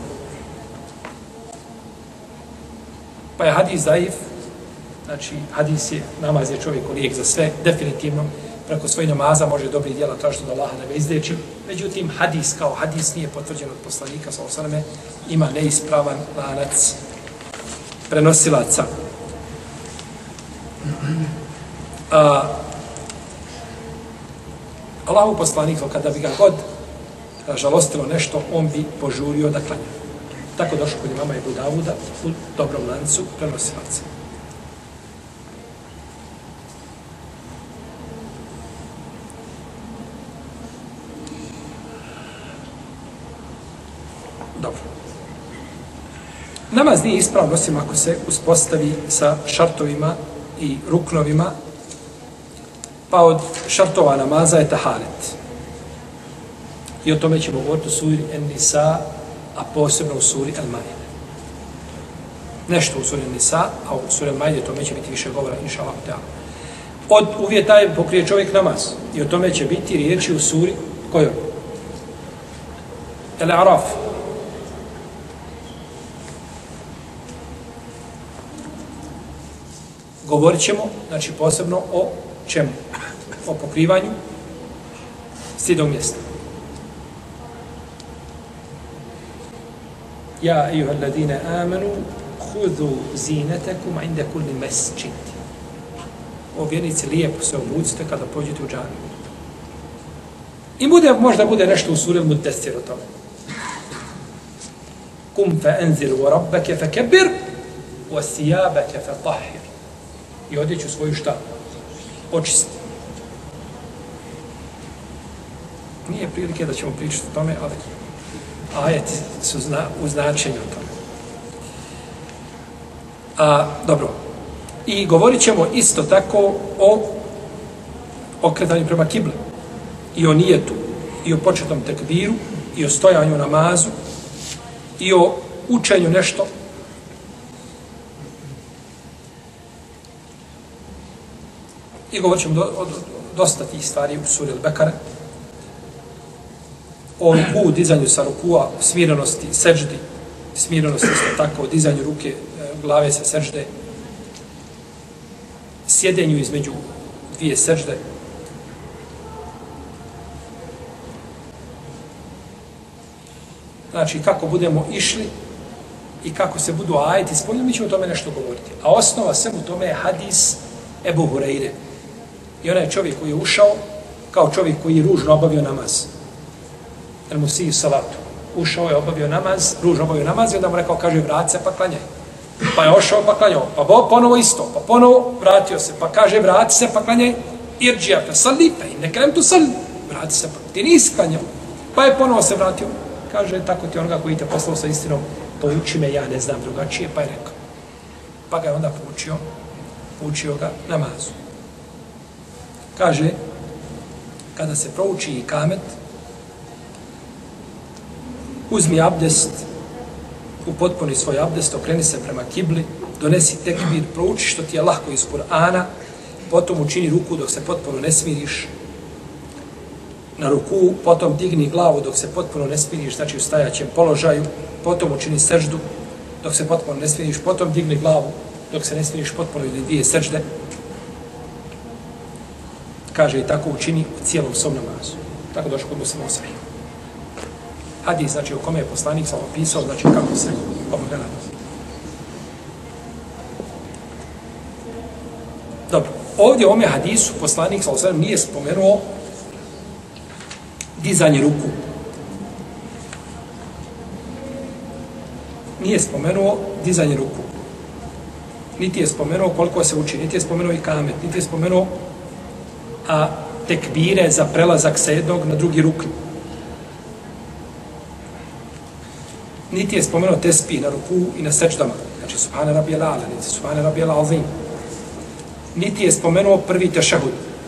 Pa je hadis daif. Znači, hadis je, namaz je čovjeku lijek za sve, definitivno. Preko svojih namaza može dobri djela tražiti da Allaha ne ga izdeći. Međutim, hadis kao hadis nije potvrđen od poslanika, sallallahu alejhi ve selleme, ima neispravan lanac prenosilaca. A, Allahov poslanik, kada bi ga god žalostilo nešto, on bi požurio da klanja. Tako došlo kod imama Ebu Davuda u dobrom lancu prenosilaca. Dobro. Namaz nije ispravno osim ako se uspostavi sa šartovima i ruknovima, pa od šartova namaza je taharet. I o tome ćemo govoriti u suri En-Nisa, a posebno u suri El-Maide. Nešto u suri En-Nisa, a u suri El-Maide tome će biti više govora, inša Allah. Od uvjeta je pokrije čovjek namaz. I o tome će biti riječi u suri kojoj? El-Araf. Govorit ćemo, znači posebno o čemu? O pokrivanju stidnog mjesta. Ja, ejuha alladine amanu, hudu zinetekum inda kulli mesčid. O vjernici, lijepo se obucite kada pođete u džamiju. I bude, možda bude nešto u suri Muddesir o tome. Kum fe enziru wa rabbeke fe kebir, wa sijabeke fe tahir. I odjeću svoju šta? Očisti. Nije prilike da ćemo pričati o tome, ali ajeti su zna, u značenju o tome. A, dobro. I govorit ćemo isto tako o okretanju prema kibli. I o nijetu. I o početnom tekbiru. I o stojanju namazu. I o učenju nešto. I govorit ćemo do, o, dosta tih stvari u suri Al-Bekare. O ruku, dizanju sa rukua, smirenosti, seždi, smirenosti isto tako, dizanju ruke, glave sa sežde, sjedenju između dvije sežde. Znači, kako budemo išli i kako se budu ajeti spoljno, mi ćemo o tome nešto govoriti. A osnova svemu tome je hadis Ebu Hureyre. I onaj čovjek koji je ušao kao čovjek koji je ružno obavio namaz. El Musiji salatu. Ušao je, obavio namaz, ružno obavio namaz i onda mu rekao, kaže, vrati se pa klanjaj. Pa je ošao pa klanjao. Pa bo, ponovo isto. Pa ponovo vratio se. Pa kaže, vrati se pa klanjaj. Irđija fe salli, pa i nekrem tu salli. Vrati se pa. Ti nisi klanjao. Pa je ponovo se vratio. Kaže, tako ti onoga koji te poslao sa istinom, pouči me, ja ne znam drugačije. Pa je rekao. Pa ga je onda poučio, poučio ga namazu. Kaže, kada se prouči i kamet, uzmi abdest, upotpuni svoj abdest, okreni se prema kibli, donesi tekbir, prouči što ti je lahko iz Kur'ana, potom učini ruku dok se potpuno ne smiriš na ruku, potom digni glavu dok se potpuno ne smiriš, znači u stajaćem položaju, potom učini seždu dok se potpuno ne smiriš, potom digni glavu dok se ne smiriš potpuno ili dvije sežde. Kaže i tako učini u cijelom svom namazu. Tako došlo kod Muslima u Sahih. Hadis, znači u kome je poslanik sam opisao, znači kako se obavlja namaz. Dobro, ovdje u ome hadisu poslanik sallallahu alejhi ve sellem nije spomenuo dizanje ruku. Nije spomenuo dizanje ruku. Niti je spomenuo koliko se uči, niti je spomenuo i kamet, niti je spomenuo a tekbire za prelazak sa jednog na drugi rukn. Niti je spomenuo tesbih na ruku i na sejdama. Znači, subhane rabijel ala, niti subhane rabijel azim. Niti je spomenuo prvi tešahud.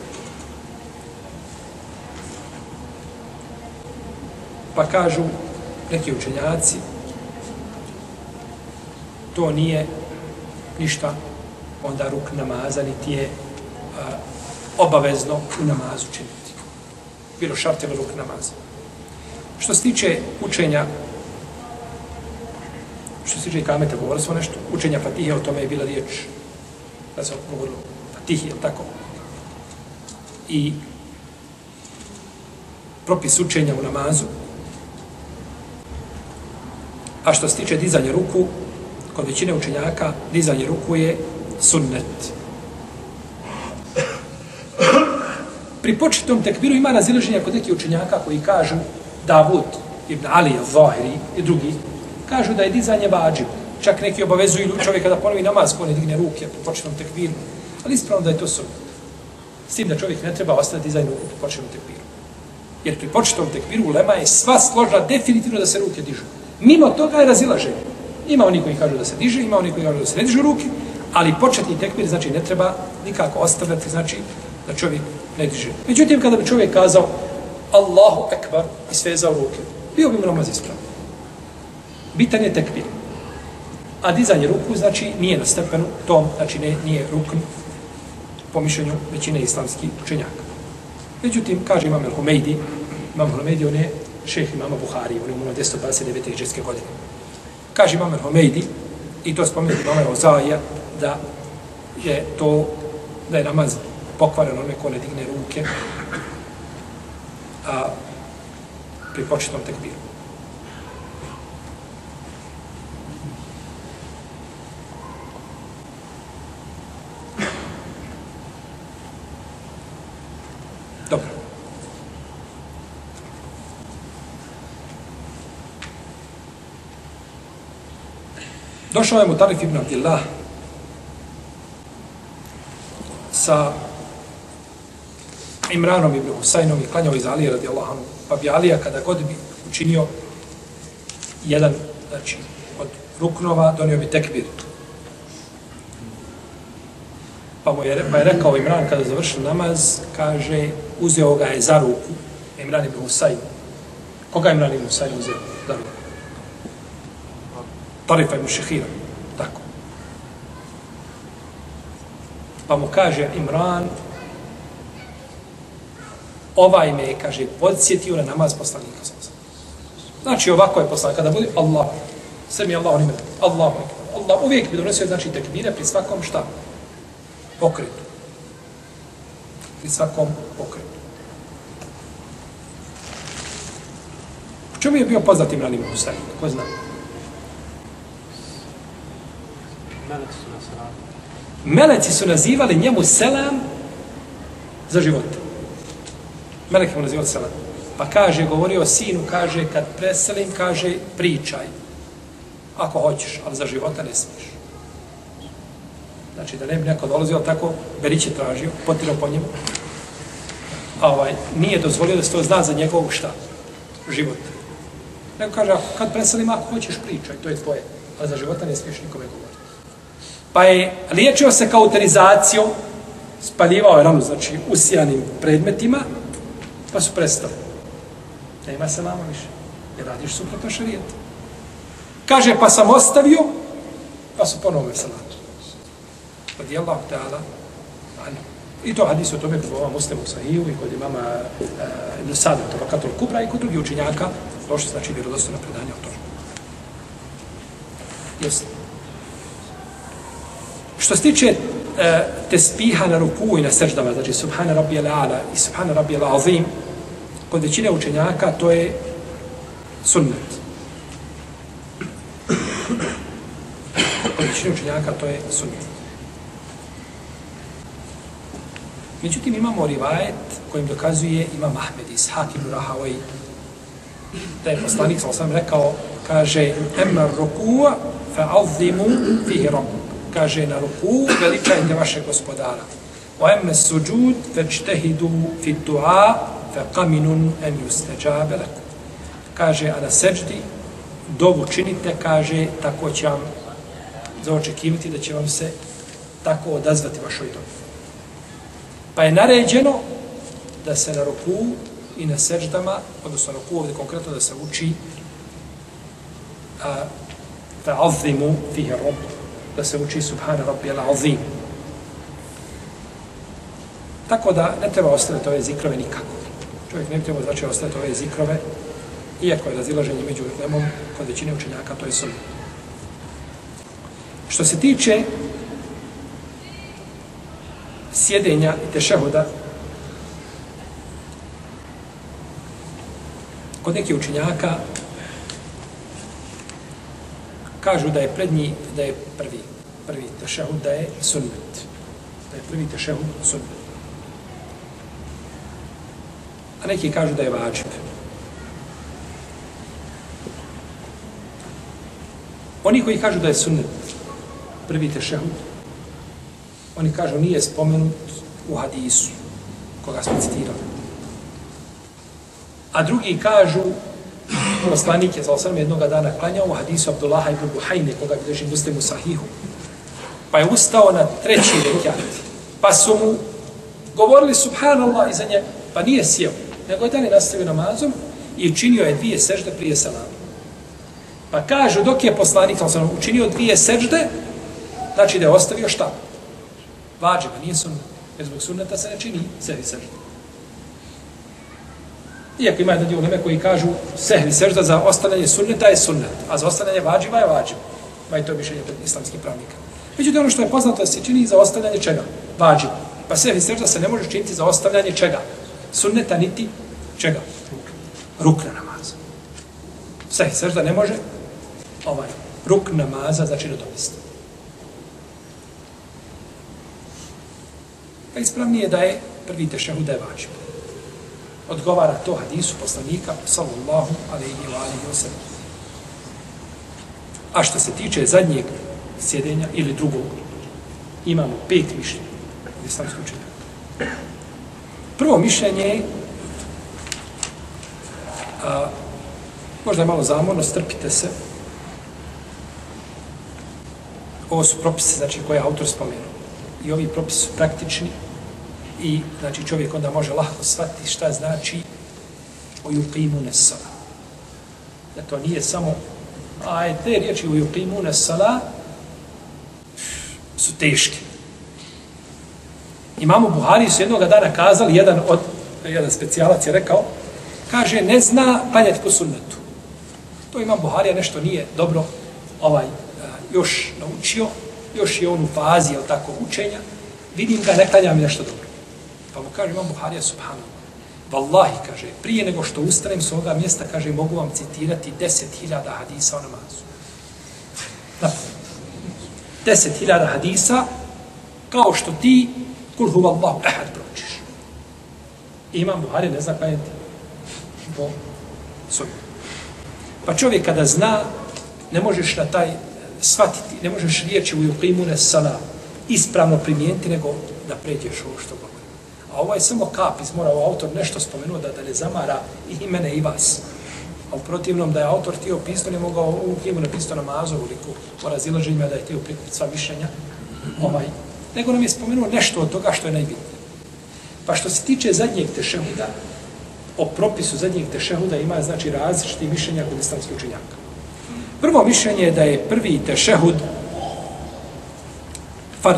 Pa kažu neki učenjaci, to nije ništa onda ruk namaza, niti je a, obavezno u namazu činiti. Bilo šart ili ruk namaza. Što se tiče učenja, što se tiče kameta, govorili smo nešto, učenja Fatihe, o tome je bila riječ, da se govorilo Fatihe, ili tako. I propis učenja u namazu. A što se tiče dizanja ruku, kod većine učenjaka, dizanje ruku je sunnet. pri početnom tekbiru ima razilaženja kod nekih učenjaka koji kažu Davud ibn Ali al-Zahiri i drugi kažu da je dizanje vađib. Čak neki obavezuju čovjeka da ponovi namaz ko ne digne ruke pri početnom tekbiru. Ali ispravno da je to sunnet. S tim da čovjek ne treba ostati dizajnu ruku pri početnom tekbiru. Jer pri početnom tekbiru ulema je sva složna definitivno da se ruke dižu. Mimo toga je razilaženje. Ima oni koji kažu da se diže, ima oni koji kažu da se ne dižu ruke, ali početni tekbir znači ne treba nikako ostavljati, znači da čovjek ne diže. Međutim, kada bi čovjek kazao Allahu ekbar i svezao ruke, bio bi mu namaz ispravan. Bitan je tekbir. A dizanje ruku, znači, nije na stepenu tom, znači ne, nije rukn po mišljenju većine islamskih učenjaka. Međutim, kaže imam el-Humeidi, imam el-Humeidi, on je šejh imama Buhari, on je umro deset dvadeset devete hidžretske godine. Kaže imam el-Humeidi, i to spomenuti imam el-Ozaija, da je to, da je namaz pokvaren onome ko ne digne ruke a, pri početnom tekbiru. Dobro. Došao je Mutarif ibn Abdillah sa Imranom ibn Husajnom i klanjao iz Alije radijallahu anhu. Pa bi Alija kada god bi učinio jedan, znači, od ruknova, donio bi tekbir. Pa mu je, pa je rekao Imran kada završio namaz, kaže, uzeo ga je za ruku, Imran ibn Husajn. Koga je Imran ibn Husajn uzeo za ruku? Tarifa ibn Šehira. Tako. Pa mu kaže Imran, ovaj me je, kaže, podsjetio na namaz poslanika. Znači, ovako je poslanik. Kada bude Allah, sve mi je Allah, Allah, Allah, uvijek bi donosio, znači, tekbire pri svakom šta? Pokretu. Pri svakom pokretu. U čemu je bio poznat Imran ibn Husayn? Ko zna? Meleci su nas Meleci su nazivali njemu selam za život. Meleki mu nazivali selam. Pa kaže, govorio sinu, kaže, kad preselim, kaže, pričaj. Ako hoćeš, ali za života ne smiješ. Znači, da ne bi neko dolazio, tako, Berić je tražio, potirao po njemu. A ovaj, nije dozvolio da se to zna za njegovog šta? Život. Nego kaže, kad preselim, ako hoćeš, pričaj, to je tvoje. Ali za života ne smiješ nikome govoriti. Pa je liječio se kauterizacijom, spaljivao je ranu, znači, usijanim predmetima, pa su prestali. Nema se nama više. Jer radiš suprotno šarijetu. Kaže, pa sam ostavio, pa su ponovo salatu. Radi Allah ta'ala. I to hadis o tome kod ova Muslimu Sahiju i kod imama uh, Ibn Sada, Tabakatul Kubra i kod drugih učenjaka, došli znači vjerodostojno predanje o tome. Jesi. Što se tiče uh, tespiha na ruku i na seždama, znači Subhana Rabbijal A'la i Subhana Rabbijal Azim, kod većine učenjaka to je sunnet. Kod većine učenjaka to je sunnet. Međutim, imamo rivajet kojim dokazuje Imam Ahmed iz Hakim Rahavaj, da je poslanik sa osam rekao, kaže, emma ruku'a fa'azzimu fihi rabb. Kaže, na ruku veličajte vašeg gospodara. Wa emma suđud fa'čtehidu fi du'a fa'kaminun en yusteđabe lakum. Kaže, a na seđdi dovu činite, kaže, tako će vam zaočekivati da će vam se tako odazvati vašoj dobi. Pa je naređeno da se na ruku i na seždama, odnosno na ruku ovdje konkretno da se uči fa'azzimu fihi rabb, da se uči Subhana Rabbijal Azim. Tako da ne treba ostaviti ove zikrove nikako. Čovjek ne treba znači ostaviti ove zikrove, iako je razilaženje među ulemom, kod većine učenjaka to je sunnet. Što se tiče sjedenja i tešehuda, kod nekih učenjaka kažu da je prednji, da je prvi, prvi tešehud, da je sunnet. Da je prvi tešehud sunnet. a neki kažu da je vađib. Oni koji kažu da je sunnet, prvi tešehud, oni kažu nije spomenut u hadisu, koga smo citirali. A drugi kažu, poslanik je za osam jednog dana klanjao u hadisu Abdullaha ibn Buhajne, koga bilježi Muslim u Sahihu. Pa je ustao na treći rekiat. Pa su mu govorili subhanallah iza njega, pa nije sjeo, nego je dalje nastavio namazom i učinio je dvije sežde prije salama. Pa kažu, dok je poslanik učinio dvije sežde, znači da je ostavio šta? Vađiva, nije sunnet. Jer zbog sunneta se ne čini sehvi sežda. Iako ima jedan dio uleme koji kažu sehvi sežda za ostavljanje sunneta je sunnet, a za ostavljanje vađiva je vađiv. Ma i to je mišljenje islamskih pravnika. Međutim, ono što je poznato da se čini za ostavljanje čega? Vađiva. Pa sehvi sežda se ne može činiti za ostavljanje čega? Sunneta niti čega? Rukna namaza. Sehvi sežda ne može ovaj ruk namaza znači nadomjestiti. Pa ispravnije je da je prvi tešehud da je vađib. Odgovara to hadisu poslanika sallallahu alejhi ve alihi ve sellem. A što se tiče zadnjeg sjedenja ili drugog, imamo pet mišljenja u islamskom učenju. Prvo mišljenje je a, možda je malo zamorno, strpite se. Ovo su propise, znači, koje je autor spomenuo. I ovi propisi su praktični i, znači, čovjek onda može lahko shvatiti šta znači ujuqimune sala. Da to nije samo, a te riječi ujuqimune sala su teške. Imamo Buhari su jednog dana kazali, jedan od, jedan specijalac je rekao, kaže, ne zna klanjati po sunnetu. To Imam Buharija nešto nije dobro ovaj još naučio, još je on u fazi, jel tako, učenja, vidim ga, ne klanja mi nešto dobro. Pa mu kaže Imam Buharija, subhanallah, vallahi, kaže, prije nego što ustanem s ovoga mjesta, kaže, mogu vam citirati deset hiljada hadisa o namazu. Da. Deset hiljada hadisa, kao što ti, kul huvallahu ehad, pročiš. I Imam Buharija ne zna klanjati po sunnetu. Pa čovjek kada zna, ne možeš na taj shvatiti, ne možeš riječi u yuqimune sala ispravno primijeniti, nego da pređeš ovo što govori. A ovo je samo kap, izmorao autor nešto spomenuo da, da ne zamara i mene i vas. A u protivnom da je autor htio pisati, ne mogao u knjigu napisati namazu, uliku o razilaženjima, da je htio prikupiti sva mišljenja. Ovaj. Nego nam je spomenuo nešto od toga što je najbitnije. Pa što se tiče zadnjeg tešehuda, o propisu zadnjeg tešehuda ima, znači, različiti mišljenja kod islamskih učenjaka. Prvo mišljenje je da je prvi tešehud fard.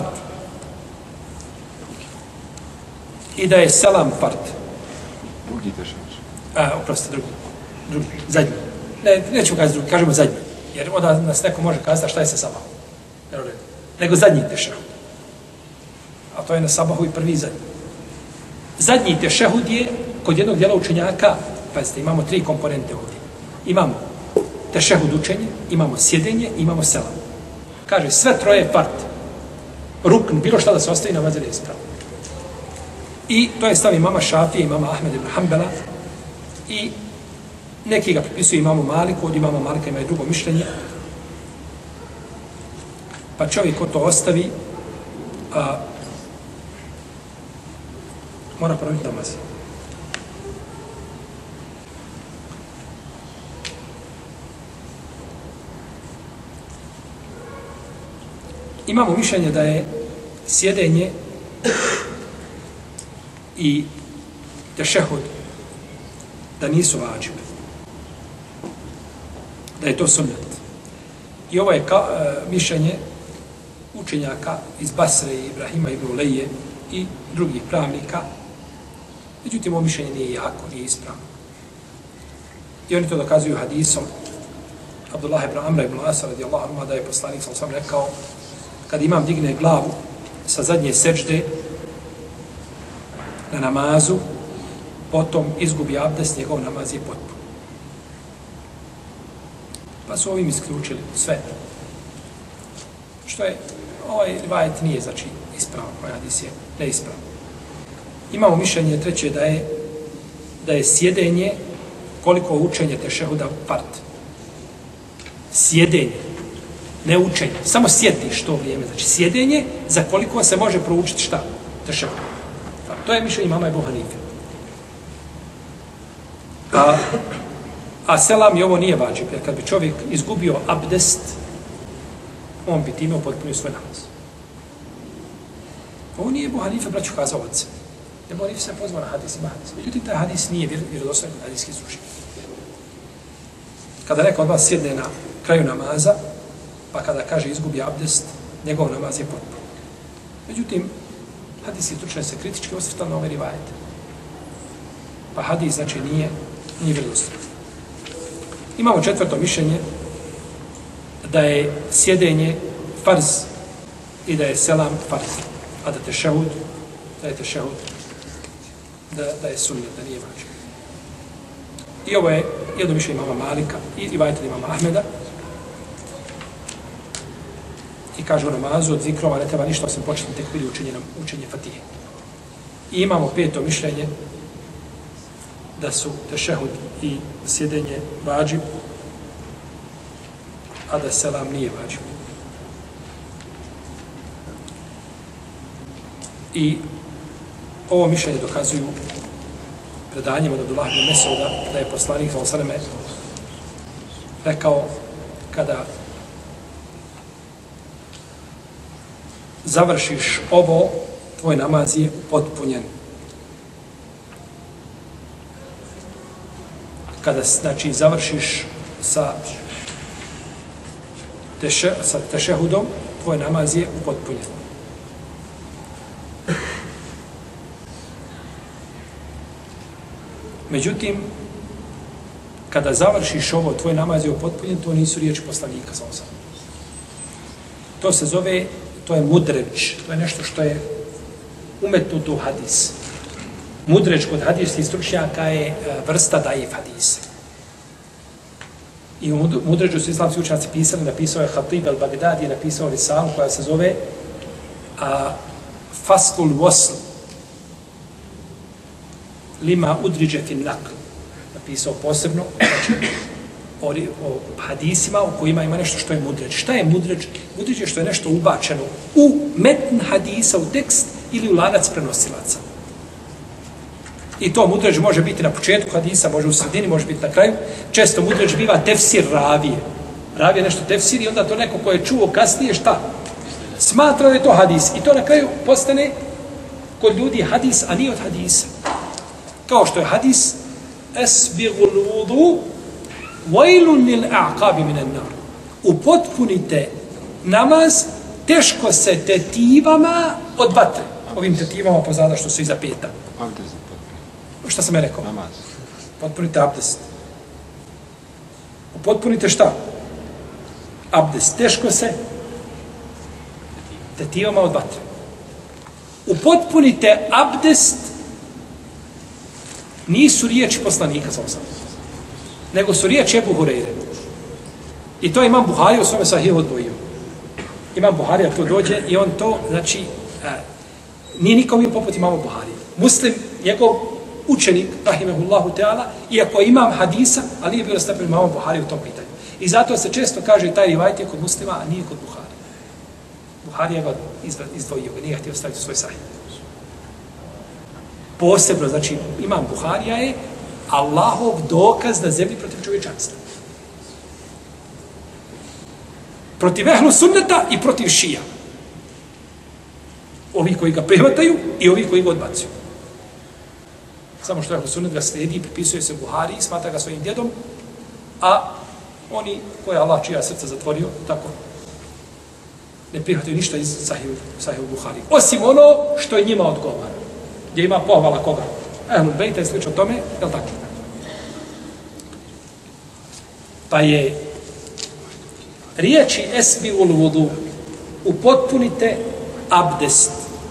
I da je selam fard. Drugi tešehud. A, oprosti, drugi. drugi. Zadnji. Ne, nećemo kazati drugi, kažemo zadnji. Jer onda nas neko može kazati šta je sa sabahom. Nego zadnji tešehud. A to je na sabahu i prvi zadnji. Zadnji tešehud je kod jednog dijela učenjaka, pazite, imamo tri komponente ovdje. Imamo tešehud učenje, imamo sjedenje, imamo selam. Kaže, sve troje fard. Rukn, bilo šta da se ostavi, namaz je neispravan. I to je stav imama Šafije, imama Ahmed ibn Hanbala i neki ga pripisuju imamu Maliku, od imama Malika ima i drugo mišljenje. Pa čovjek ko to ostavi, a, mora praviti namaz. Imamo mišljenje da je sjedenje i tešehud da nisu vađive. Da je to sunnet. I ovo je ka, uh, mišljenje učenjaka iz Basre, Ibrahima ibn Uleje i drugih pravnika. Međutim, ovo mišljenje nije jako, nije ispravno. I oni to dokazuju hadisom Abdullah ibn Amra ibn Asa radijallahu anhu, da je poslanik sam sam rekao, kad imam digne glavu sa zadnje sežde na namazu, potom izgubi abdest, njegov namaz je potpun. Pa su ovim isključili sve. Što je, ovaj rivajet nije, znači, ispravan, ovaj hadis je neispravan. Imamo mišljenje treće da je da je sjedenje koliko učenje tešehuda fard. Sjedenje, ne učenje. Samo sjediš to vrijeme. Znači sjedenje za koliko se može proučiti šta? Tešehud. To je mišljenje imama Ebu Hanife. A, a selam i ovo nije vađib, jer kad bi čovjek izgubio abdest, on bi time upotpunio svoj namaz. Ovo nije Ebu Hanife, braću, kazao od sebe. Ebu Hanife se pozvao na hadis, ima hadis. Međutim, taj hadis nije vjerodostojan kod hadijskih stručnjaka. Kada neko od vas sjedne na kraju namaza, pa kada kaže izgubi abdest, njegov namaz je potpun. Međutim, hadijski stručnjaci se kritički osvrtali na ove rivajete. Pa hadis, znači, nije, nije vjerodostojan. Imamo četvrto mišljenje da je sjedenje farz i da je selam farz. A da tešehud, da je tešehud, da, da je sunnet, da nije važno. I ovo je jedno mišljenje imama Malika i rivajete imama Ahmeda. I kaže u namazu od zikrova ne treba ništa osim početni tekbir učenje, učenje Fatihe. I imamo peto mišljenje da su tešehud i sjedenje vađib, a da selam nije vađib. I ovo mišljenje dokazuju predanjima od Abdullah ibn Mes'uda da je poslanik sallallahu alejhi ve sellem rekao kada završiš ovo, tvoj namaz je potpunjen. Kada, znači, završiš sa, teše, sa tešehudom, tvoj namaz je upotpunjen. Međutim, kada završiš ovo, tvoj namaz je upotpunjen, to nisu riječi poslanika, sallallahu alejhi ve sellem. To se zove, to je mudređ, to je nešto što je umetnuto u hadis. Mudređ kod hadijskih stručnjaka je vrsta daif hadisa. I u mudređu su islamski učenjaci pisali, napisao je Hatib al-Bagdadi, je napisao risalu koja se zove a, Faslul Wasl lima udriđe fin nakl. Napisao posebno, znači, o, o hadisima u kojima ima nešto što je mudređ. Šta je mudređ? Mudređ je što je nešto ubačeno u metn hadisa, u tekst ili u lanac prenosilaca. I to mudređ može biti na početku hadisa, može u sredini, može biti na kraju. Često mudređ biva tefsir ravije. Ravije nešto tefsir i onda to neko ko je čuo kasnije šta? Smatra da je to hadis. I to na kraju postane kod ljudi hadis, a nije od hadisa. Kao što je hadis esbigul vudu vajlun lil a'qabi minan nar. Upotpunite namaz teško se tetivama od vatre. Ovim tetivama pozada što su iza peta. Šta sam ja rekao? Namaz. Potpunite abdest. Potpunite šta? Abdest. Teško se tetivama od vatre. Upotpunite abdest nisu riječi poslanika, nego su riječi Ebu Hureyre. I to imam Buhari u svome Sahihu odvojio. Imam Buharija to dođe i on to, znači, a, nije nikom im poput imamo Buhari. Muslim, njegov učenik, rahimehullahu teala, iako imam hadisa, ali nije bilo stepen imamo Buhari u tom pitanju. I zato se često kaže taj rivajt je kod muslima, a nije kod Buhari. Buhari je ga izdvojio, nije htio staviti u svoj Sahih. Posebno, znači, imam Buharija je Allahov dokaz na zemlji protiv čovječanstva. Protiv ehlu sunneta i protiv šija. Ovi koji ga prihvataju i ovi koji ga odbacuju. Samo što ehlu sunnet ga sledi, pripisuje se Buhari, smatra ga svojim djedom, a oni koje Allah čija srca zatvorio, tako ne prihvataju ništa iz Sahih Buhari. Osim ono što je njima odgovara. Gdje ima pohvala koga? Ehlul Bejta i slično tome, je li tako? Pa je riječi esbi ul vudu, upotpunite abdest,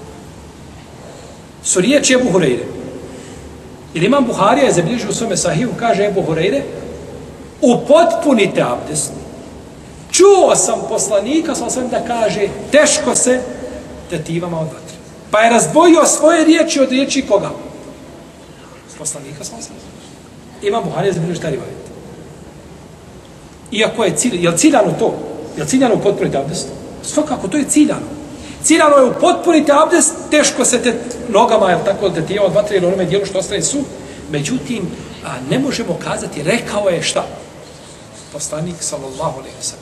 su riječi Ebu Hureyre. Jer imam Buharija je zabilježio u svome Sahihu, kaže Ebu Hureyre, upotpunite abdest. Čuo sam poslanika, sam sam da kaže, teško se tetivama od vatre. Pa je razdvojio svoje riječi od riječi koga? poslanika sallallahu alejhi ve sellem. Imam Buharija zabilježi taj rivajet. Iako je cilj, je li ciljano to? Je li ciljano upotpuniti abdest? Svakako, to je ciljano. Ciljano je upotpuniti abdest, teško se te nogama, jel tako, da te je od vatre ili onome dijelu što ostaje su. Međutim, a ne možemo kazati, rekao je šta? Poslanik, sallallahu alejhi ve sellem.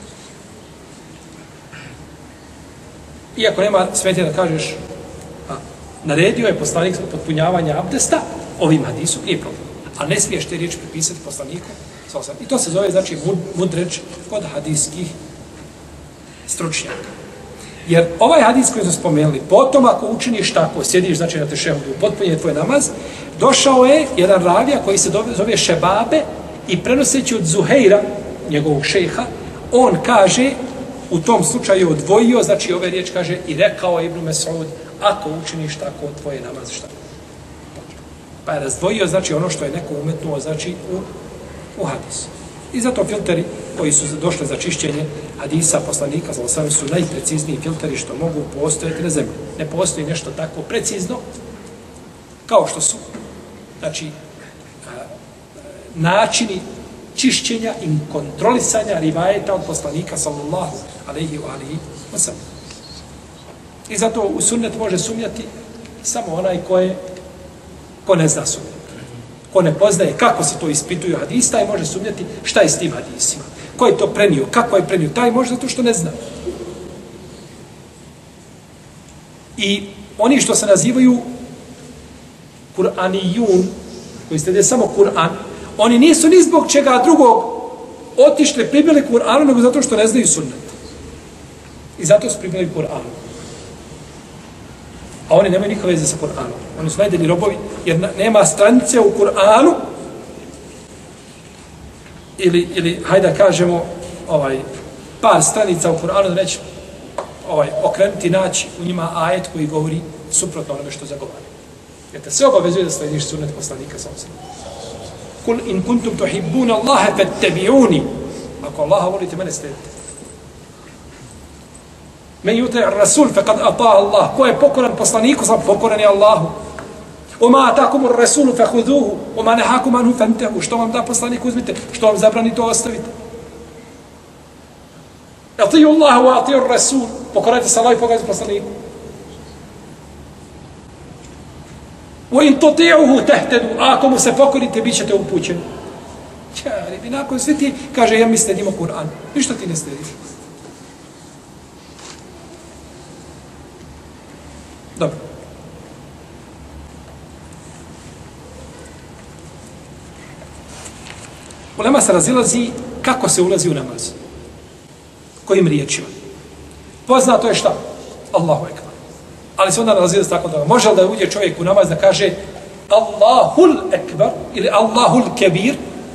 Iako nema smetje da kažeš, a, naredio je poslanik upotpunjavanje abdesta, ovim hadisom nije problem. A ne smiješ te riječi pripisati poslaniku. I to se zove, znači, mudreč kod hadijskih stručnjaka. Jer ovaj hadis koji smo spomenuli, potom ako učiniš tako, sjediš, znači, na tešehudu, upotpunje tvoj namaz, došao je jedan ravija koji se zove Šebabe i prenoseći od Zuheira, njegovog šejha, on kaže, u tom slučaju odvojio, znači ove riječ kaže, i rekao Ibn Mes'ud, ako učiniš tako, tvoje namaz šta? Pa je razdvojio, znači, ono što je neko umetnuo, znači, u, u hadisu. I zato filteri koji su došli za čišćenje hadisa poslanika, sallallahu su najprecizniji filteri što mogu postojati na zemlji. Ne postoji nešto tako precizno kao što su, znači, načini čišćenja i kontrolisanja rivajeta od poslanika, sallallahu alejhi ve sellem. I zato u sunnet može sumnjati samo onaj ko je, ko ne zna sumnjati. Ko ne poznaje kako se to ispituju hadis, taj može sumnjati šta je s tim hadisima. Ko je to prenio, kako je prenio, taj može zato što ne zna. I oni što se nazivaju Kur'anijun, koji ste samo Kur'an, oni nisu ni zbog čega drugog otišli, pribili Kur'anu, nego zato što ne znaju sunnet. I zato su pribili Kur'anu. A oni nemaju nikakve veze sa Kur'anom. Oni su najdeli robovi, jer nema stranice u Kur'anu, ili, ili hajde da kažemo, ovaj, par stranica u Kur'anu, da neće ovaj, okrenuti, naći u njima ajet koji govori suprotno onome što zagovara. Jer te sve obavezuje da slediš sunnet poslanika sa osam. Kul in kuntum tuhibbuna Allahe fattabi'uni. Ako Allaha volite, mene sledite. Men yuti' ar-rasul faqad ata'a Allah. Ko je pokoran poslaniku, sam pokoran je Allahu. Oma atakum ar-rasulu fakhuduhu, oma nahakum anhu fantahu. Što vam da poslanik, uzmite, što vam zabrani, to ostavite. Ati'u Allahu wa ati'u ar-rasul. Pokorajte se Allahu i pokorajte poslaniku. Wa in tuti'uhu tahtadu. Ako mu se pokorite, bićete upućeni. Čari, bi nakon svi ti, kaže, ja mi sledimo Kur'an. Ništa ti ne slediš. Dobro. Ulema se razilazi kako se ulazi u namaz. Kojim riječima. Poznato je šta? Allahu ekber. Ali se onda razilazi tako da može li da uđe čovjek u namaz da kaže Allahul ekber ili Allahul kebir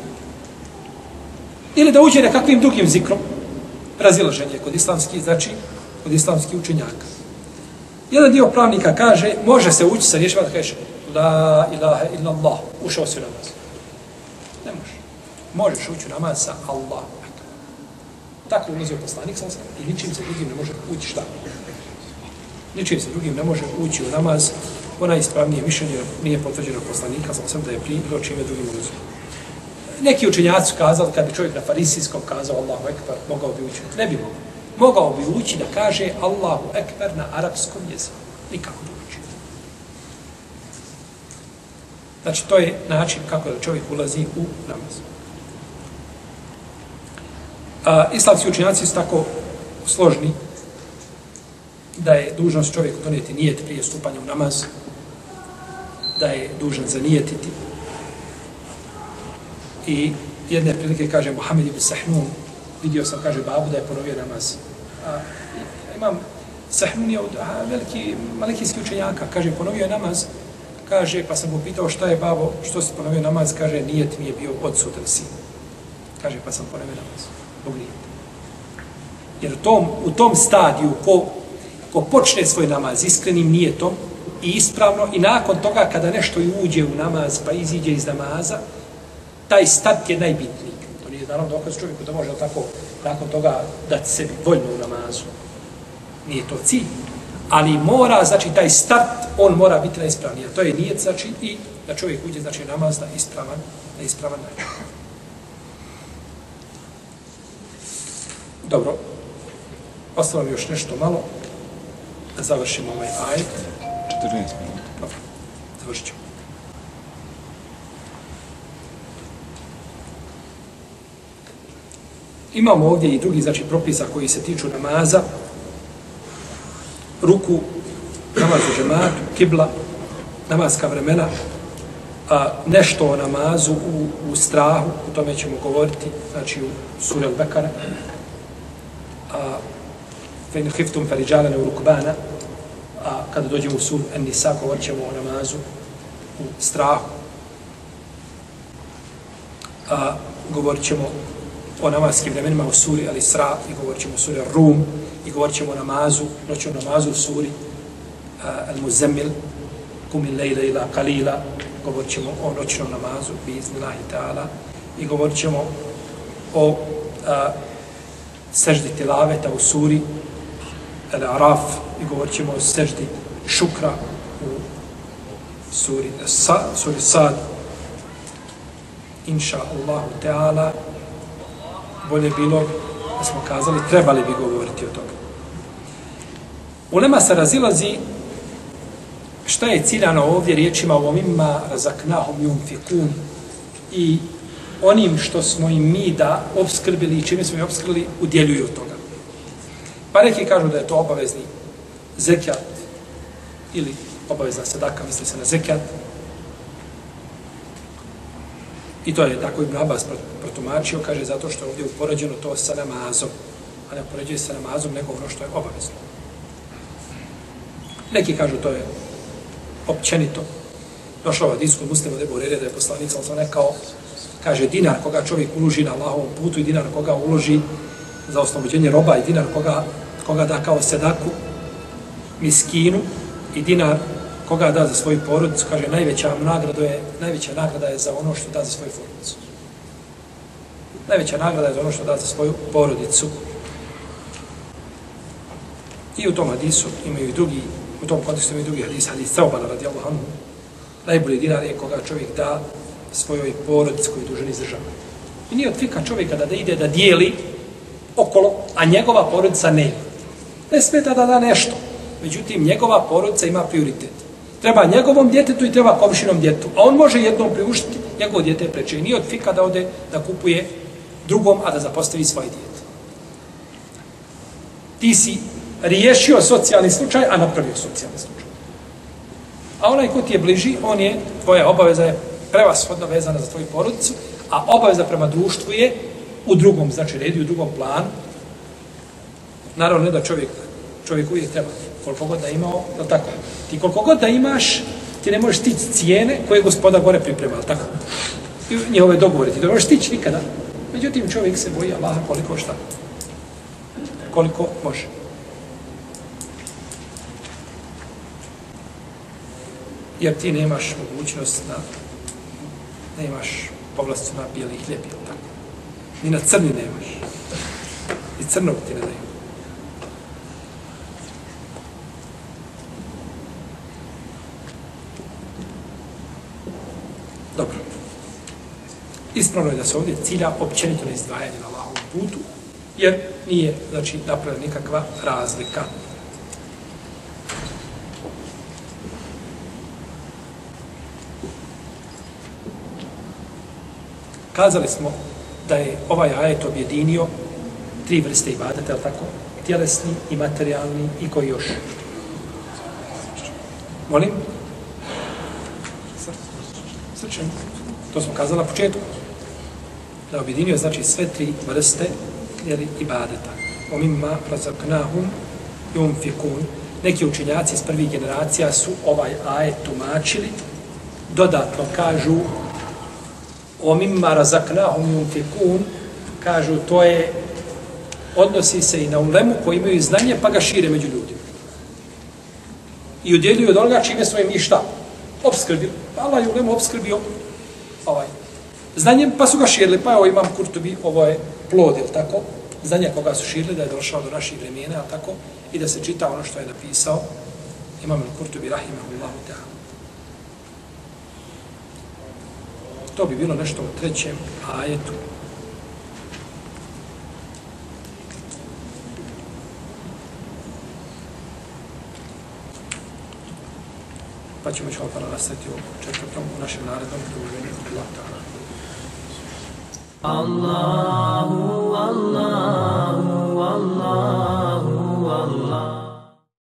ili da uđe nekakvim drugim zikrom. Razilaženje kod islamskih, znači kod islamskih učenjaka. Jedan dio pravnika kaže, može se ući sa riječima da kaže La ilaha illa Allah. Ušao si u namaz. Ne može. Možeš ući u namaz sa Allah. Tako ulazio poslanik sam i ničim se drugim ne može ući šta? Ničim se drugim ne može ući u namaz. Ona ispravnije mišljenje nije potvrđeno poslanika sam da je primio čime drugim ulazio. Neki učenjaci su kazali, kad bi čovjek na farisijskom kazao Allahu ekber, mogao bi ući. Ne bi mogao. Mogao bi ući da kaže Allahu ekber na arapskom jeziku. Nikako bi ući. Znači, to je način kako da čovjek ulazi u namaz. A, islamski učenjaci su tako složni da je dužnost čovjeku donijeti nijet prije stupanja u namaz, da je dužan zanijetiti. I jedne prilike kaže Muhammed ibn Sahnun, vidio sam, kaže, babu da je ponovio namaz. A, imam Sahnun je od a, veliki malikijski učenjaka, kaže, ponovio je namaz, kaže, pa sam mu pitao šta je babo, što si ponovio namaz, kaže, nijet mi je bio odsutan sin. Kaže, pa sam ponovio namaz, Bog nijet. Jer u tom, u tom stadiju, ko, ko počne svoj namaz iskrenim nijetom i ispravno, i nakon toga kada nešto uđe u namaz, pa iziđe iz namaza, taj start je najbitniji. To nije naravno dokaz čovjeku da može tako nakon toga dati sebi voljno u namazu. Nije to cilj. Ali mora, znači, taj start, on mora biti najispravniji. To je nijet, znači, i da čovjek uđe, znači namaz na ispravan, na ispravan način. Dobro, ostalo mi još nešto malo, da završimo ovaj ajet. četrnaest minuta. Dobro, završit ćemo. Imamo ovdje i drugi, znači, propisa koji se tiču namaza, ruku, namaz u džematu, kibla, namazka vremena, a nešto o namazu u, u strahu, o tome ćemo govoriti, znači u suri Al-Bekara, a fein khiftum farijalana u rukbana, a kada dođemo u suru An-Nisa, govorit ćemo o namazu u strahu, a govorit ćemo o namazskim vremenima u suri Al-Isra i govorit ćemo o suri Ar-Rum i govorit ćemo o namazu, noćnom namazu u suri Al-Muzammil, Kumil lejla ila qalila, govorit ćemo o noćnom namazu, biiznillahi ta'ala, i govorit ćemo o a, seždi tilaveta u suri Al-Araf i govorit ćemo o seždi šukra u suri, sa, suri Sad. Inša Allahu ta'ala, bolje bilo da smo kazali, trebali bi govoriti o toga. Ulema se razilazi šta je ciljano ovdje riječima o mimma razaknahum yunfikun i onim što smo im mi da obskrbili i čime smo im obskrbili udjeljuju od toga. Pa neki kažu da je to obavezni zekjat ili obavezna sadaka, misli se na zekjat. I to je tako Ibn Abbas protumačio, kaže zato što je ovdje upoređeno to sa namazom, a ne upoređuje sa namazom nego ono što je obavezno. Neki kažu to je općenito. Došao od hadis kod Muslima da je da je poslanik sallallahu alejhi ve sellem rekao, kaže dinar koga čovjek uloži na Allahovom putu i dinar koga uloži za oslobođenje roba i dinar koga, koga da kao sedaku miskinu i dinar koga da za svoju porodicu, kaže najveća nagrada je, najveća nagrada je za ono što da za svoju porodicu. Najveća nagrada je za ono što da za svoju porodicu. I u tom hadisu imaju i drugi, u tom kontekstu imaju i drugi hadis, hadis Saubana radijallahu anhu. Najbolji dinar je koga čovjek da svojoj porodici koju je dužan izdržava. I nije od fika čovjeka da, da ide da dijeli okolo, a njegova porodica ne. Ne smeta da da nešto. Međutim, njegova porodica ima prioritet. Treba njegovom djetetu i treba komšinom djetetu. A on može jednom priuštiti, njegovo djete je preče. I nije od fika da ode da kupuje drugom, a da zapostavi svoje djete. Ti si riješio socijalni slučaj, a napravio socijalni slučaj. A onaj ko ti je bliži, on je, tvoja obaveza je prevashodno vezana za tvoju porodicu, a obaveza prema društvu je u drugom, znači redu, u drugom planu. Naravno, ne da čovjek, čovjek uvijek treba, koliko god da imao, da tako. Ti koliko god da imaš, ti ne možeš stići cijene koje je gospoda gore pripremala, tako. I njihove dogovore, ti ne možeš stići nikada. Međutim, čovjek se boji Allaha koliko šta, koliko može. Jer ti nemaš mogućnost na, nemaš povlasticu na bijeli hljeb, tako. Ni na crni nemaš. I crnog ti ne daju. Dobro. Ispravno je da se ovdje cilja općenito na izdvajanje na Allahovom putu, jer nije, znači, napravljena nikakva razlika. Kazali smo da je ovaj ajet objedinio tri vrste ibadeta, je li tako? Tjelesni i materijalni i koji još? Molim? Srčan. To smo kazali na početku. Da objedinio znači sve tri vrste jeli, ibadeta. O mimma razaknahum yunfikun. Neki učenjaci iz prvih generacija su ovaj ajet tumačili. Dodatno kažu o mimma razaknahum yunfikun, kažu to je, odnosi se i na ulemu koji imaju znanje pa ga šire među ljudima. I udjeljuju od onoga čime smo im i šta? Obskrbili. Allah je ulemu obskrbio ovaj znanjem, pa su ga širili. Pa evo imam Kurtubi, ovo je plod, jel tako? Znanja koga su širili, da je došao do naših vremena, jel tako? I da se čita ono što je napisao imam Kurtubi, rahimahullahu ta'ala. To bi bilo nešto u trećem ajetu. Pa ćemo ćemo pa nastaviti u četvrtom, u našem narednom druženju. Allahu, Allahu, Allahu.